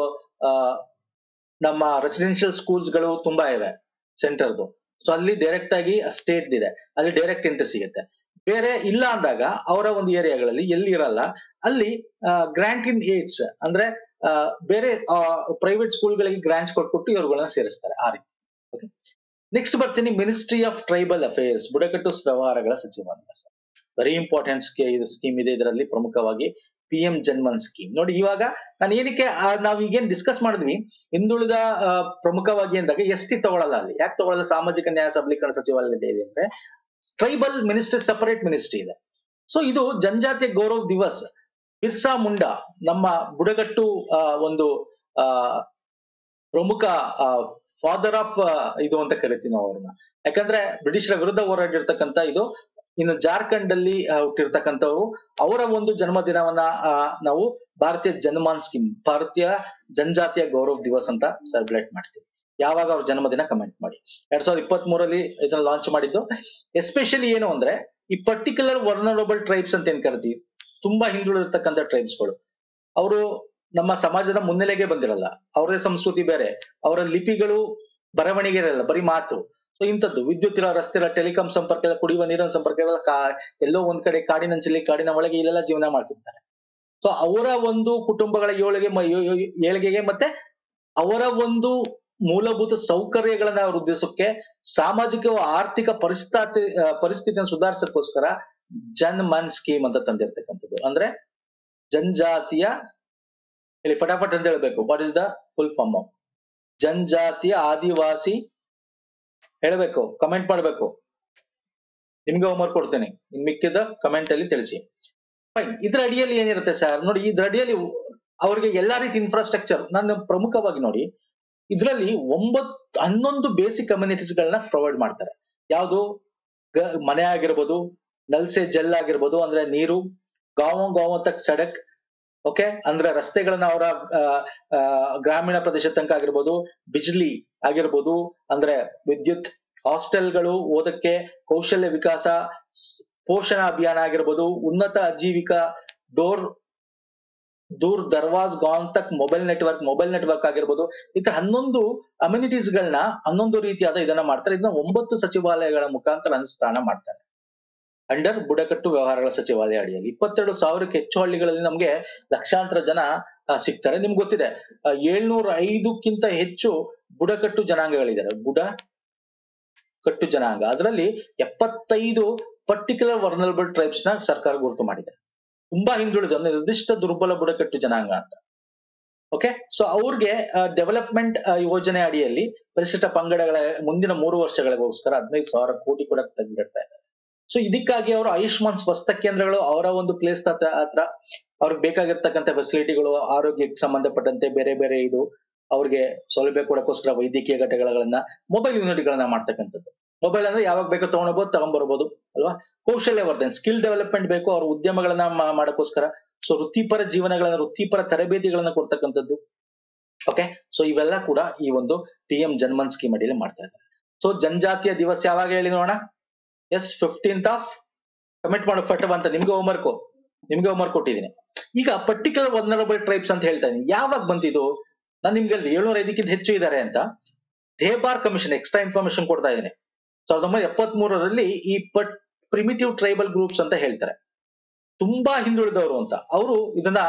ನಮ್ಮ ರೆಸಿಡೆನ್ಷಿಯಲ್ ಸ್ಕೂಲ್ಸ್ ಗಳು ತುಂಬಾ ಇವೆ ಸೆಂಟರ್ದು. ಸೊ ಅಲ್ಲಿ ಡೈರೆಕ್ಟ್ ಆಗಿ ಸ್ಟೇಟ್ ಇದೆ, ಅಲ್ಲಿ ಡೈರೆಕ್ಟ್ ಎಂಟ್ರಿ ಸಿಗುತ್ತೆ. ಬೇರೆ ಇಲ್ಲ ಅಂದಾಗ ಅವರ ಒಂದು ಏರಿಯಾಗಳಲ್ಲಿ ಎಲ್ಲಿ ಇರಲ್ಲ ಅಲ್ಲಿ ಗ್ರಾಂಟ್ ಇನ್ ಏಡ್ಸ್ ಅಂದ್ರೆ ಬೇರೆ ಪ್ರೈವೇಟ್ ಸ್ಕೂಲ್ಗಳಿಗೆ ಗ್ರಾಂಟ್ಸ್ ಕೊಟ್ಬಿಟ್ಟು ಇವ್ರುಗಳನ್ನ ಸೇರಿಸ್ತಾರೆ ಆ ರೀತಿ. ಓಕೆ, ನೆಕ್ಸ್ಟ್ ಬರ್ತೀನಿ ಮಿನಿಸ್ಟ್ರಿ ಆಫ್ ಟ್ರೈಬಲ್ ಅಫೇರ್ಸ್, ಬುಡಕಟ್ಟು ವ್ಯವಹಾರಗಳ ಸಚಿವಾಲಯ. ವೆರಿ ಇಂಪಾರ್ಟೆಂಟ್ ಸ್ಕೀಮ್ ಇದೆ. ಇದರಲ್ಲಿ ಪ್ರಮುಖವಾಗಿ PM ಜನ್ಮನ್ ಸ್ಕೀಮ್. ನೋಡಿ ಇವಾಗ ನಾನು ಏನಕ್ಕೆ ನಾವ್ ಈಗೇನ್ ಡಿಸ್ಕಸ್ ಮಾಡಿದ್ವಿ ಹಿಂದುಳಿದ ಪ್ರಮುಖವಾಗಿ ಅಂದಾಗ ST ತಗೊಳಲ್ಲ. ಅಲ್ಲಿ ಯಾಕೆ ತಗೊಳಲ್ಲ? ಸಾಮಾಜಿಕ ನ್ಯಾಯ ಸಬಲೀಕರಣ ಸಚಿವಾಲಯ ಇದೆ ಅಂದ್ರೆ ಟ್ರೈಬಲ್ ಮಿನಿಸ್ಟ್ರಿ ಸಪರೇಟ್ ಮಿನಿಸ್ಟ್ರಿ ಇದೆ. ಸೊ ಇದು ಜನಜಾತಿಯ ಗೌರವ್ ದಿವಸ್, ಬಿರ್ಸಾ ಮುಂಡಾ ನಮ್ಮ ಬುಡಕಟ್ಟು ಒಂದು ಪ್ರಮುಖ ಫಾದರ್ ಆಫ್ ಇದು ಅಂತ ಕರಿತೀವಿ ನಾವು ಅವ್ರನ್ನ. ಯಾಕಂದ್ರೆ ಬ್ರಿಟಿಷರ ವಿರುದ್ಧ ಹೋರಾಡಿರ್ತಕ್ಕಂಥ ಇದು. ಇನ್ನು ಜಾರ್ಖಂಡ್ ಅಲ್ಲಿ ಹುಟ್ಟಿರ್ತಕ್ಕಂಥವ್ರು, ಅವರ ಒಂದು ಜನ್ಮದಿನವನ್ನ ನಾವು ಭಾರತೀಯ ಜನ್ಮಾನ್ ಸ್ಕೀಮ್, ಭಾರತೀಯ ಜನಜಾತಿಯ ಗೌರವ್ ದಿವಸ್ ಅಂತ ಸೆಲೆಬ್ರೇಟ್ ಮಾಡ್ತೀವಿ. ಯಾವಾಗ ಅವ್ರ ಜನ್ಮದಿನ ಕಮೆಂಟ್ ಮಾಡಿ. 2023 ಇದನ್ನ ಲಾಂಚ್ ಮಾಡಿದ್ದು. ಎಸ್ಪೆಷಲಿ ಏನು ಅಂದ್ರೆ ಈ ಪರ್ಟಿಕ್ಯುಲರ್ ವರ್ನರಬಲ್ ಟ್ರೈಬ್ಸ್ ಅಂತ ಏನ್ ಕರಿತೀವಿ, ತುಂಬಾ ಹಿಂದುಳಿದಿರ್ತಕ್ಕಂಥ ಟ್ರೈಬ್ಸ್ಗಳು, ಅವರು ನಮ್ಮ ಸಮಾಜದ ಮುನ್ನೆಲೆಗೆ ಬಂದಿರಲ್ಲ. ಅವರದೇ ಸಂಸ್ಕೃತಿ ಬೇರೆ, ಅವರ ಲಿಪಿಗಳು ಬರವಣಿಗೆ ಇರಲ್ಲ, ಬರೀ ಮಾತು. ಸೊ ಇಂಥದ್ದು ವಿದ್ಯುತ್ ಇರೋ, ರಸ್ತೆ ಇಲ್ಲ, ಟೆಲಿಕಾಂ ಸಂಪರ್ಕ ಇಲ್ಲ, ಕುಡಿಯುವ ನೀರಿನ ಸಂಪರ್ಕ ಇಲ್ಲ, ಎಲ್ಲೋ ಒಂದ್ ಕಡೆ ಕಾಡಿನಂಚಲಿ, ಕಾಡಿನ ಒಳಗೆ ಇಲ್ಲೆಲ್ಲ ಜೀವನ ಮಾಡ್ತಿರ್ತಾರೆ. ಸೊ ಅವರ ಒಂದು ಕುಟುಂಬಗಳ ಏಳಿಗೆಗೆ ಮತ್ತೆ ಅವರ ಒಂದು ಮೂಲಭೂತ ಸೌಕರ್ಯಗಳನ್ನ ವೃದ್ಧಿಸೋಕೆ, ಸಾಮಾಜಿಕ ಆರ್ಥಿಕ ಪರಿಸ್ಥಿತಿಯನ್ನು ಸುಧಾರಿಸಕ್ಕೋಸ್ಕರ ಜನ್ ಮನ್ ಸ್ಕೀಮ್ ಅಂತ ತಂದಿರ್ತಕ್ಕಂಥದ್ದು. ಅಂದ್ರೆ ಜನಜಾತಿಯ, ಇಲ್ಲಿ ಫಟಾಫಟ್ ಅಂತ ಹೇಳ್ಬೇಕು, what is the full form of ಜನಜಾತಿಯ ಆದಿವಾಸಿ ಹೇಳ್ಬೇಕು, ಕಮೆಂಟ್ ಮಾಡ್ಬೇಕು. ನಿಮ್ಗೆ ಹೋಮ್ವರ್ಕ್ ಕೊಡ್ತೇನೆ, ಇನ್ ಮಿಕ್ಕಿದ ಕಮೆಂಟ್ ಅಲ್ಲಿ ತಿಳಿಸಿ. ಫೈನ್. ಇದ್ರ ಅಡಿಯಲ್ಲಿ ಏನಿರುತ್ತೆ ಸರ್? ನೋಡಿ ಇದ್ರ ಅಡಿಯಲ್ಲಿ ಅವ್ರಿಗೆ ಎಲ್ಲಾ ರೀತಿ ಇನ್ಫ್ರಾಸ್ಟ್ರಕ್ಚರ್, ನಾನು ಪ್ರಮುಖವಾಗಿ ನೋಡಿ ಇದ್ರಲ್ಲಿ 11 ಬೇಸಿಕ್ ಕಮ್ಯುನಿಟೀಸ್ ಗಳನ್ನ ಪ್ರೊವೈಡ್ ಮಾಡ್ತಾರೆ. ಯಾವುದು? ಮನೆ ಆಗಿರ್ಬೋದು, ನಲ್ಸೆ ಜಲ್ ಆಗಿರ್ಬೋದು ಅಂದ್ರೆ ನೀರು, ಗಾಂವ ತಕ್ ಸಡಕ್, ಓಕೆ ಅಂದ್ರೆ ರಸ್ತೆಗಳನ್ನ ಅವರ ಗ್ರಾಮೀಣ ಪ್ರದೇಶ ತನಕ ಆಗಿರ್ಬೋದು, ಬಿಜ್ಲಿ ಆಗಿರ್ಬೋದು ಅಂದ್ರೆ ವಿದ್ಯುತ್, ಹಾಸ್ಟೆಲ್ಗಳು ಓದಕ್ಕೆ, ಕೌಶಲ್ಯ ವಿಕಾಸ, ಪೋಷಣ ಅಭಿಯಾನ ಆಗಿರ್ಬೋದು, ಉನ್ನತ ಆಜೀವಿಕಾ, ದೂರ್ ದರ್ವಾಜ್ ಗಾಂವ್ ತಕ್ ಮೊಬೈಲ್ ನೆಟ್ವರ್ಕ್ ಆಗಿರ್ಬೋದು. ಈ ತರ 11 ಅಮ್ಯುನಿಟೀಸ್ ಗಳನ್ನ 11 ರೀತಿಯಾದ ಇದನ್ನ ಮಾಡ್ತಾರೆ. ಇದನ್ನ 9 ಸಚಿವಾಲಯಗಳ ಮುಖಾಂತರ ಅನುಷ್ಠಾನ ಮಾಡ್ತಾರೆ ಅಂಡರ್ ಬುಡಕಟ್ಟು ವ್ಯವಹಾರಗಳ ಸಚಿವಾಲಯ ಅಡಿಯಲ್ಲಿ. 22,000ಕ್ಕೆ ಹೆಚ್ಚು ಹಳ್ಳಿಗಳಲ್ಲಿ ನಮ್ಗೆ ಲಕ್ಷಾಂತರ ಜನ ಸಿಗ್ತಾರೆ. ನಿಮ್ಗೆ ಗೊತ್ತಿದೆ 705ಕ್ಕಿಂತ ಹೆಚ್ಚು ಬುಡಕಟ್ಟು ಜನಾಂಗಗಳಿದ್ದಾರೆ. ಬುಡಕಟ್ಟು ಜನಾಂಗ, ಅದರಲ್ಲಿ 75 ಪರ್ಟಿಕ್ಯುಲರ್ ವರ್ನರಬಲ್ ಟ್ರೈಬ್ಸ್ ನ ಸರ್ಕಾರ ಗುರುತು ಮಾಡಿದೆ. ತುಂಬಾ ಹಿಂದುಳಿದ ಒಂದು ನಿರ್ದಿಷ್ಟ ದುರ್ಬಲ ಬುಡಕಟ್ಟು ಜನಾಂಗ ಅಂತ. ಓಕೆ, ಸೊ ಅವ್ರಿಗೆ ಡೆವಲಪ್ಮೆಂಟ್ ಯೋಜನೆ ಅಡಿಯಲ್ಲಿ ಪರಿಶಿಷ್ಟ ಪಂಗಡಗಳ ಮುಂದಿನ 3 ವರ್ಷಗಳಿಗೋಸ್ಕರ 15,000 ಕೋಟಿ ಕೂಡ ತೆಗೆದಿಡ್ತಾ ಇದ್ದಾರೆ. ಸೊ ಇದಕ್ಕಾಗಿ ಅವರು ಆಯುಷ್ಮಾನ್ ಸ್ವಸ್ಥ ಕೇಂದ್ರಗಳು ಅವರ ಒಂದು ಪ್ಲೇಸ್ ಹತ್ರ ಅವ್ರಿಗೆ ಬೇಕಾಗಿರ್ತಕ್ಕಂಥ ಫೆಸಿಲಿಟಿಗಳು, ಆರೋಗ್ಯಕ್ಕೆ ಸಂಬಂಧಪಟ್ಟಂತೆ ಬೇರೆ ಬೇರೆ ಇದು ಅವ್ರಿಗೆ ಸೌಲಭ್ಯ ಕೊಡಕ್ಕೋಸ್ಕರ ವೈದ್ಯಕೀಯ ಘಟಕಗಳನ್ನ, ಮೊಬೈಲ್ ಯೂನಿಟ್ಗಳನ್ನ ಮಾಡ್ತಕ್ಕಂಥದ್ದು. ಮೊಬೈಲ್ ಅಂದ್ರೆ ಯಾವಾಗ ಬೇಕೋ ತಗೊಂಡ್ಬರ್ಬೋದು ಅಲ್ವಾ. ಕೌಶಲ್ಯ ವರ್ಧನೆ, ಸ್ಕಿಲ್ ಡೆವಲಪ್ಮೆಂಟ್ ಬೇಕು ಅವ್ರ ಉದ್ಯಮಗಳನ್ನ ಮಾಡಕ್ಕೋಸ್ಕರ. ಸೊ ವೃತ್ತಿಪರ ಜೀವನಗಳನ್ನ, ವೃತ್ತಿಪರ ತರಬೇತಿಗಳನ್ನ ಕೊಡ್ತಕ್ಕಂಥದ್ದು. ಓಕೆ, ಸೊ ಇವೆಲ್ಲ ಕೂಡ ಈ ಒಂದು PM ಜನ್ಮನ್ ಸ್ಕೀಮ್ ಅಡಿಯಲ್ಲಿ ಮಾಡ್ತಾ ಇದ್ದಾರೆ. ಸೊ ಜನಜಾತಿಯ ದಿವಸ ಯಾವಾಗ ಹೇಳಿ ನೋಡೋಣ? ಎಸ್, 15th ಕಮಿಟ್ ಮಾಡೋ ಫಟ್ ಅಂತ ನಿಮ್ಗೆ ಹೋಮ್ವರ್ಕ್ ಕೊಟ್ಟಿದ್ದೀನಿ. ಈಗ ಪರ್ಟಿಕ್ಯುಲರ್ ವಲ್ನರಬಲ್ ಟ್ರೈಬ್ಸ್ ಅಂತ ಹೇಳ್ತಾ ಇದೀನಿ. ಯಾವಾಗ ಬಂತಿದ್ದು? ನಾನು ನಿಮ್ಗೆ 705ಕ್ಕಿಂತ ಹೆಚ್ಚು ಇದ್ದಾರೆ ಅಂತ ಧೇಬಾರ್ ಕಮಿಷನ್ ಎಕ್ಸ್ಟ್ರಾ ಇನ್ಫಾರ್ಮೇಶನ್ ಕೊಡ್ತಾ ಇದ್ದೀನಿ. 1973ರಲ್ಲಿ ಈ ಪ್ರಿಮಿಟಿವ್ ಟ್ರೈಬಲ್ ಗ್ರೂಪ್ಸ್ ಅಂತ ಹೇಳ್ತಾರೆ, ತುಂಬಾ ಹಿಂದುಳಿದವರು ಅಂತ. ಅವರು ಇದನ್ನ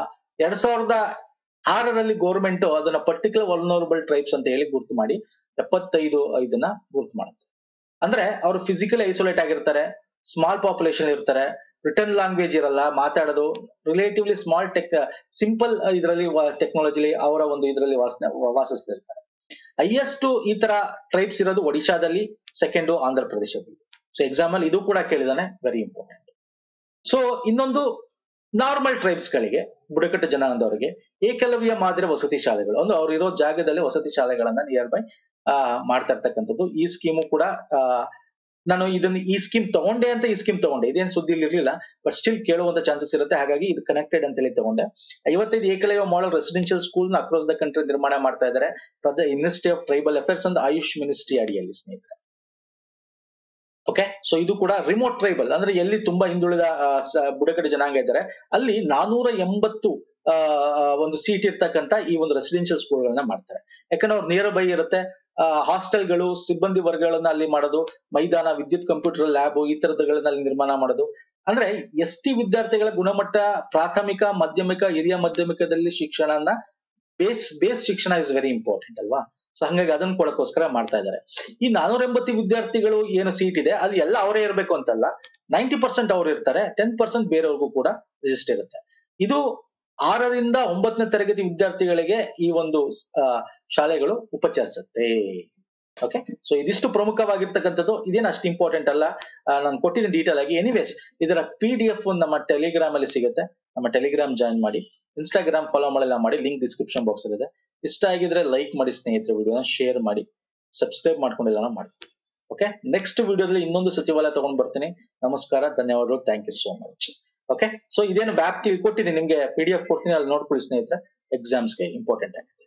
2006ರಲ್ಲಿ ಗೌರ್ಮೆಂಟ್ ಅದನ್ನ ಪರ್ಟಿಕ್ಯುಲರ್ ವಲ್ನರಬಲ್ ಟ್ರೈಬ್ಸ್ ಅಂತ ಹೇಳಿ ಗುರ್ತು ಮಾಡಿ 75 ಇದನ್ನ ಗುರ್ತು ಮಾಡುತ್ತೆ. ಅಂದ್ರೆ ಅವರು ಫಿಸಿಕಲಿ ಐಸೋಲೇಟ್ ಆಗಿರ್ತಾರೆ, ಸ್ಮಾಲ್ ಪಾಪ್ಯುಲೇಷನ್ ಇರ್ತಾರೆ, ರಿಟರ್ನ್ ಲ್ಯಾಂಗ್ವೇಜ್ ಇರಲ್ಲ, ಮಾತಾಡೋದು ರಿಲೇಟಿವ್ಲಿ ಸ್ಮಾಲ್ ಸಿಂಪಲ್ ಇದರಲ್ಲಿ ಟೆಕ್ನಾಲಜಿಲಿ ಅವರ ಒಂದು ಇದರಲ್ಲಿ ವಾಸಿಸ್ತಿರ್ತಾರೆ. ಹೈಯೆಸ್ಟ್ ಈ ತರ ಟ್ರೈಬ್ಸ್ ಇರೋದು ಒಡಿಶಾದಲ್ಲಿ, ಸೆಕೆಂಡು ಆಂಧ್ರ ಪ್ರದೇಶದಲ್ಲಿ. ಸೊ ಎಕ್ಸಾಮ್ ಅಲ್ಲಿ ಇದು ಕೂಡ ಕೇಳಿದಾನೆ, ವೆರಿ ಇಂಪಾರ್ಟೆಂಟ್. ಸೊ ಇನ್ನೊಂದು ನಾರ್ಮಲ್ ಟ್ರೈಬ್ಸ್ ಗಳಿಗೆ, ಬುಡಕಟ್ಟು ಜನಾಂಗದವರಿಗೆ ಏಕಲವ್ಯ ಮಾದರಿ ವಸತಿ ಶಾಲೆಗಳು, ಅಂದ್ರೆ ಅವ್ರು ಇರೋ ಜಾಗದಲ್ಲಿ ವಸತಿ ಶಾಲೆಗಳನ್ನ ನಿಯರ್ ಬೈ ಮಾಡ್ತಾ ಇರ್ತಕ್ಕಂಥದ್ದು. ಈ ಸ್ಕೀಮು ಕೂಡ ನಾನು ಈ ಸ್ಕೀಮ್ ತಗೊಂಡೆ, ಇದೇನ್ ಸುದ್ದಿ ಇರ್ಲಿಲ್ಲ, ಬಟ್ ಸ್ಟಿಲ್ ಕೇಳುವಂತ ಚಾನ್ಸಸ್ ಇರುತ್ತೆ, ಹಾಗಾಗಿ ಇದು ಕನೆಕ್ಟೆಡ್ ಅಂತ ಹೇಳಿ ತಗೊಂಡೆ. 55 ಏಕಲವ್ಯ ಮಾಡಲ್ ರೆಸಿಡೆನ್ಶಿಯಲ್ ಸ್ಕೂಲ್ ನ ಅಕ್ರಾಸ್ ದ ಕಂಟ್ರಿ ನಿರ್ಮಾಣ ಮಾಡ್ತಾ ಇದ್ದಾರೆ ministry of tribal affairs and Ayush ministry ಅಡಿಯಲ್ಲಿ ಸ್ನೇಹಿತರೆ. ಓಕೆ, ಸೊ ಇದು ಕೂಡ ರಿಮೋಟ್ ಟ್ರೈಬಲ್ ಅಂದ್ರೆ ಎಲ್ಲಿ ತುಂಬಾ ಹಿಂದುಳಿದ ಬುಡಕಟ್ಟು ಜನಾಂಗ ಇದ್ದಾರೆ ಅಲ್ಲಿ 480 ಒಂದು ಸೀಟ್ ಇರ್ತಕ್ಕಂಥ ಈ ಒಂದು ರೆಸಿಡೆನ್ಶಿಯಲ್ ಸ್ಕೂಲ್ಗಳನ್ನ ಮಾಡ್ತಾರೆ. ಯಾಕಂದ್ರೆ ಅವ್ರು ನಿಯರ್ ಬೈ ಇರುತ್ತೆ, ಹಾಸ್ಟೆಲ್ಗಳು, ಸಿಬ್ಬಂದಿ ವರ್ಗಗಳನ್ನ ಅಲ್ಲಿ ಮಾಡೋದು, ಮೈದಾನ, ವಿದ್ಯುತ್, ಕಂಪ್ಯೂಟರ್ ಲ್ಯಾಬ್ ಈ ತರದಗಳನ್ನ ಅಲ್ಲಿ ನಿರ್ಮಾಣ ಮಾಡೋದು. ಅಂದ್ರೆ ST ವಿದ್ಯಾರ್ಥಿಗಳ ಗುಣಮಟ್ಟ ಪ್ರಾಥಮಿಕ, ಮಾಧ್ಯಮಿಕ, ಹಿರಿಯ ಮಾಧ್ಯಮಿಕದಲ್ಲಿ ಶಿಕ್ಷಣನ ಬೇಸ್ ಶಿಕ್ಷಣ ಇಸ್ ವೆರಿ ಇಂಪಾರ್ಟೆಂಟ್ ಅಲ್ವಾ. ಸೊ ಹಂಗಾಗಿ ಅದನ್ನ ಕೊಡಕ್ಕೋಸ್ಕರ ಮಾಡ್ತಾ ಇದ್ದಾರೆ. ಈ 480 ವಿದ್ಯಾರ್ಥಿಗಳು ಏನು ಸೀಟ್ ಇದೆ ಅಲ್ಲಿ ಎಲ್ಲ ಅವರೇ ಇರಬೇಕು ಅಂತಲ್ಲ, 90% ಅವ್ರು ಇರ್ತಾರೆ, 10% ಬೇರೆಯವ್ರಿಗೂ ಕೂಡ ರಿಜಿಸ್ಟರ್ ಇರುತ್ತೆ. ಇದು 6ರಿಂದ 9ನೇ ತರಗತಿ ವಿದ್ಯಾರ್ಥಿಗಳಿಗೆ ಈ ಒಂದು ಶಾಲೆಗಳು ಉಪಚರಿಸುತ್ತೆ. ಓಕೆ, ಸೊ ಇದಿಷ್ಟು ಪ್ರಮುಖವಾಗಿರ್ತಕ್ಕಂಥದ್ದು. ಇದೇನು ಅಷ್ಟು ಇಂಪಾರ್ಟೆಂಟ್ ಅಲ್ಲ, ನಾನು ಕೊಟ್ಟಿದ್ದೀನಿ ಡೀಟೇಲ್ ಆಗಿ. ಎನಿವೇಸ್ ಇದರ PDF ನಮ್ಮ ಟೆಲಿಗ್ರಾಮ್ ಅಲ್ಲಿ ಸಿಗುತ್ತೆ, ನಮ್ಮ ಟೆಲಿಗ್ರಾಮ್ ಜಾಯಿನ್ ಮಾಡಿ, ಇನ್ಸ್ಟಾಗ್ರಾಮ್ ಫಾಲೋ ಮಾಡಿ, ಲಿಂಕ್ ಡಿಸ್ಕ್ರಿಪ್ಷನ್ ಬಾಕ್ಸ್ ಅಲ್ಲಿ ಇದೆ. ಇಷ್ಟ ಆಗಿದ್ರೆ ಲೈಕ್ ಮಾಡಿ ಸ್ನೇಹಿತರೆ, ವಿಡಿಯೋನ ಶೇರ್ ಮಾಡಿ, ಸಬ್ಸ್ಕ್ರೈಬ್ ಮಾಡ್ಕೊಂಡಿಲ್ಲ ಮಾಡಿ. ಓಕೆ, ನೆಕ್ಸ್ಟ್ ವಿಡಿಯೋದಲ್ಲಿ ಇನ್ನೊಂದು ಸಚಿವಾಲಯ ತಗೊಂಡ್ ಬರ್ತೀನಿ. ನಮಸ್ಕಾರ, ಧನ್ಯವಾದಗಳು, thank you so much. Okay, so ಇದೇನು ವ್ಯಾಪ್ತಿ ಕೊಟ್ಟಿದ್ದೀನಿ ನಿಮ್ಗೆ, PDF ಕೊಡ್ತೀನಿ, ಅಲ್ಲಿ ನೋಡ್ಕೊಳ್ಳಿ ಸ್ನೇಹಿತರೆ, ಎಕ್ಸಾಮ್ಸ್ಗೆ ಇಂಪಾರ್ಟೆಂಟ್ ಆಗಿ.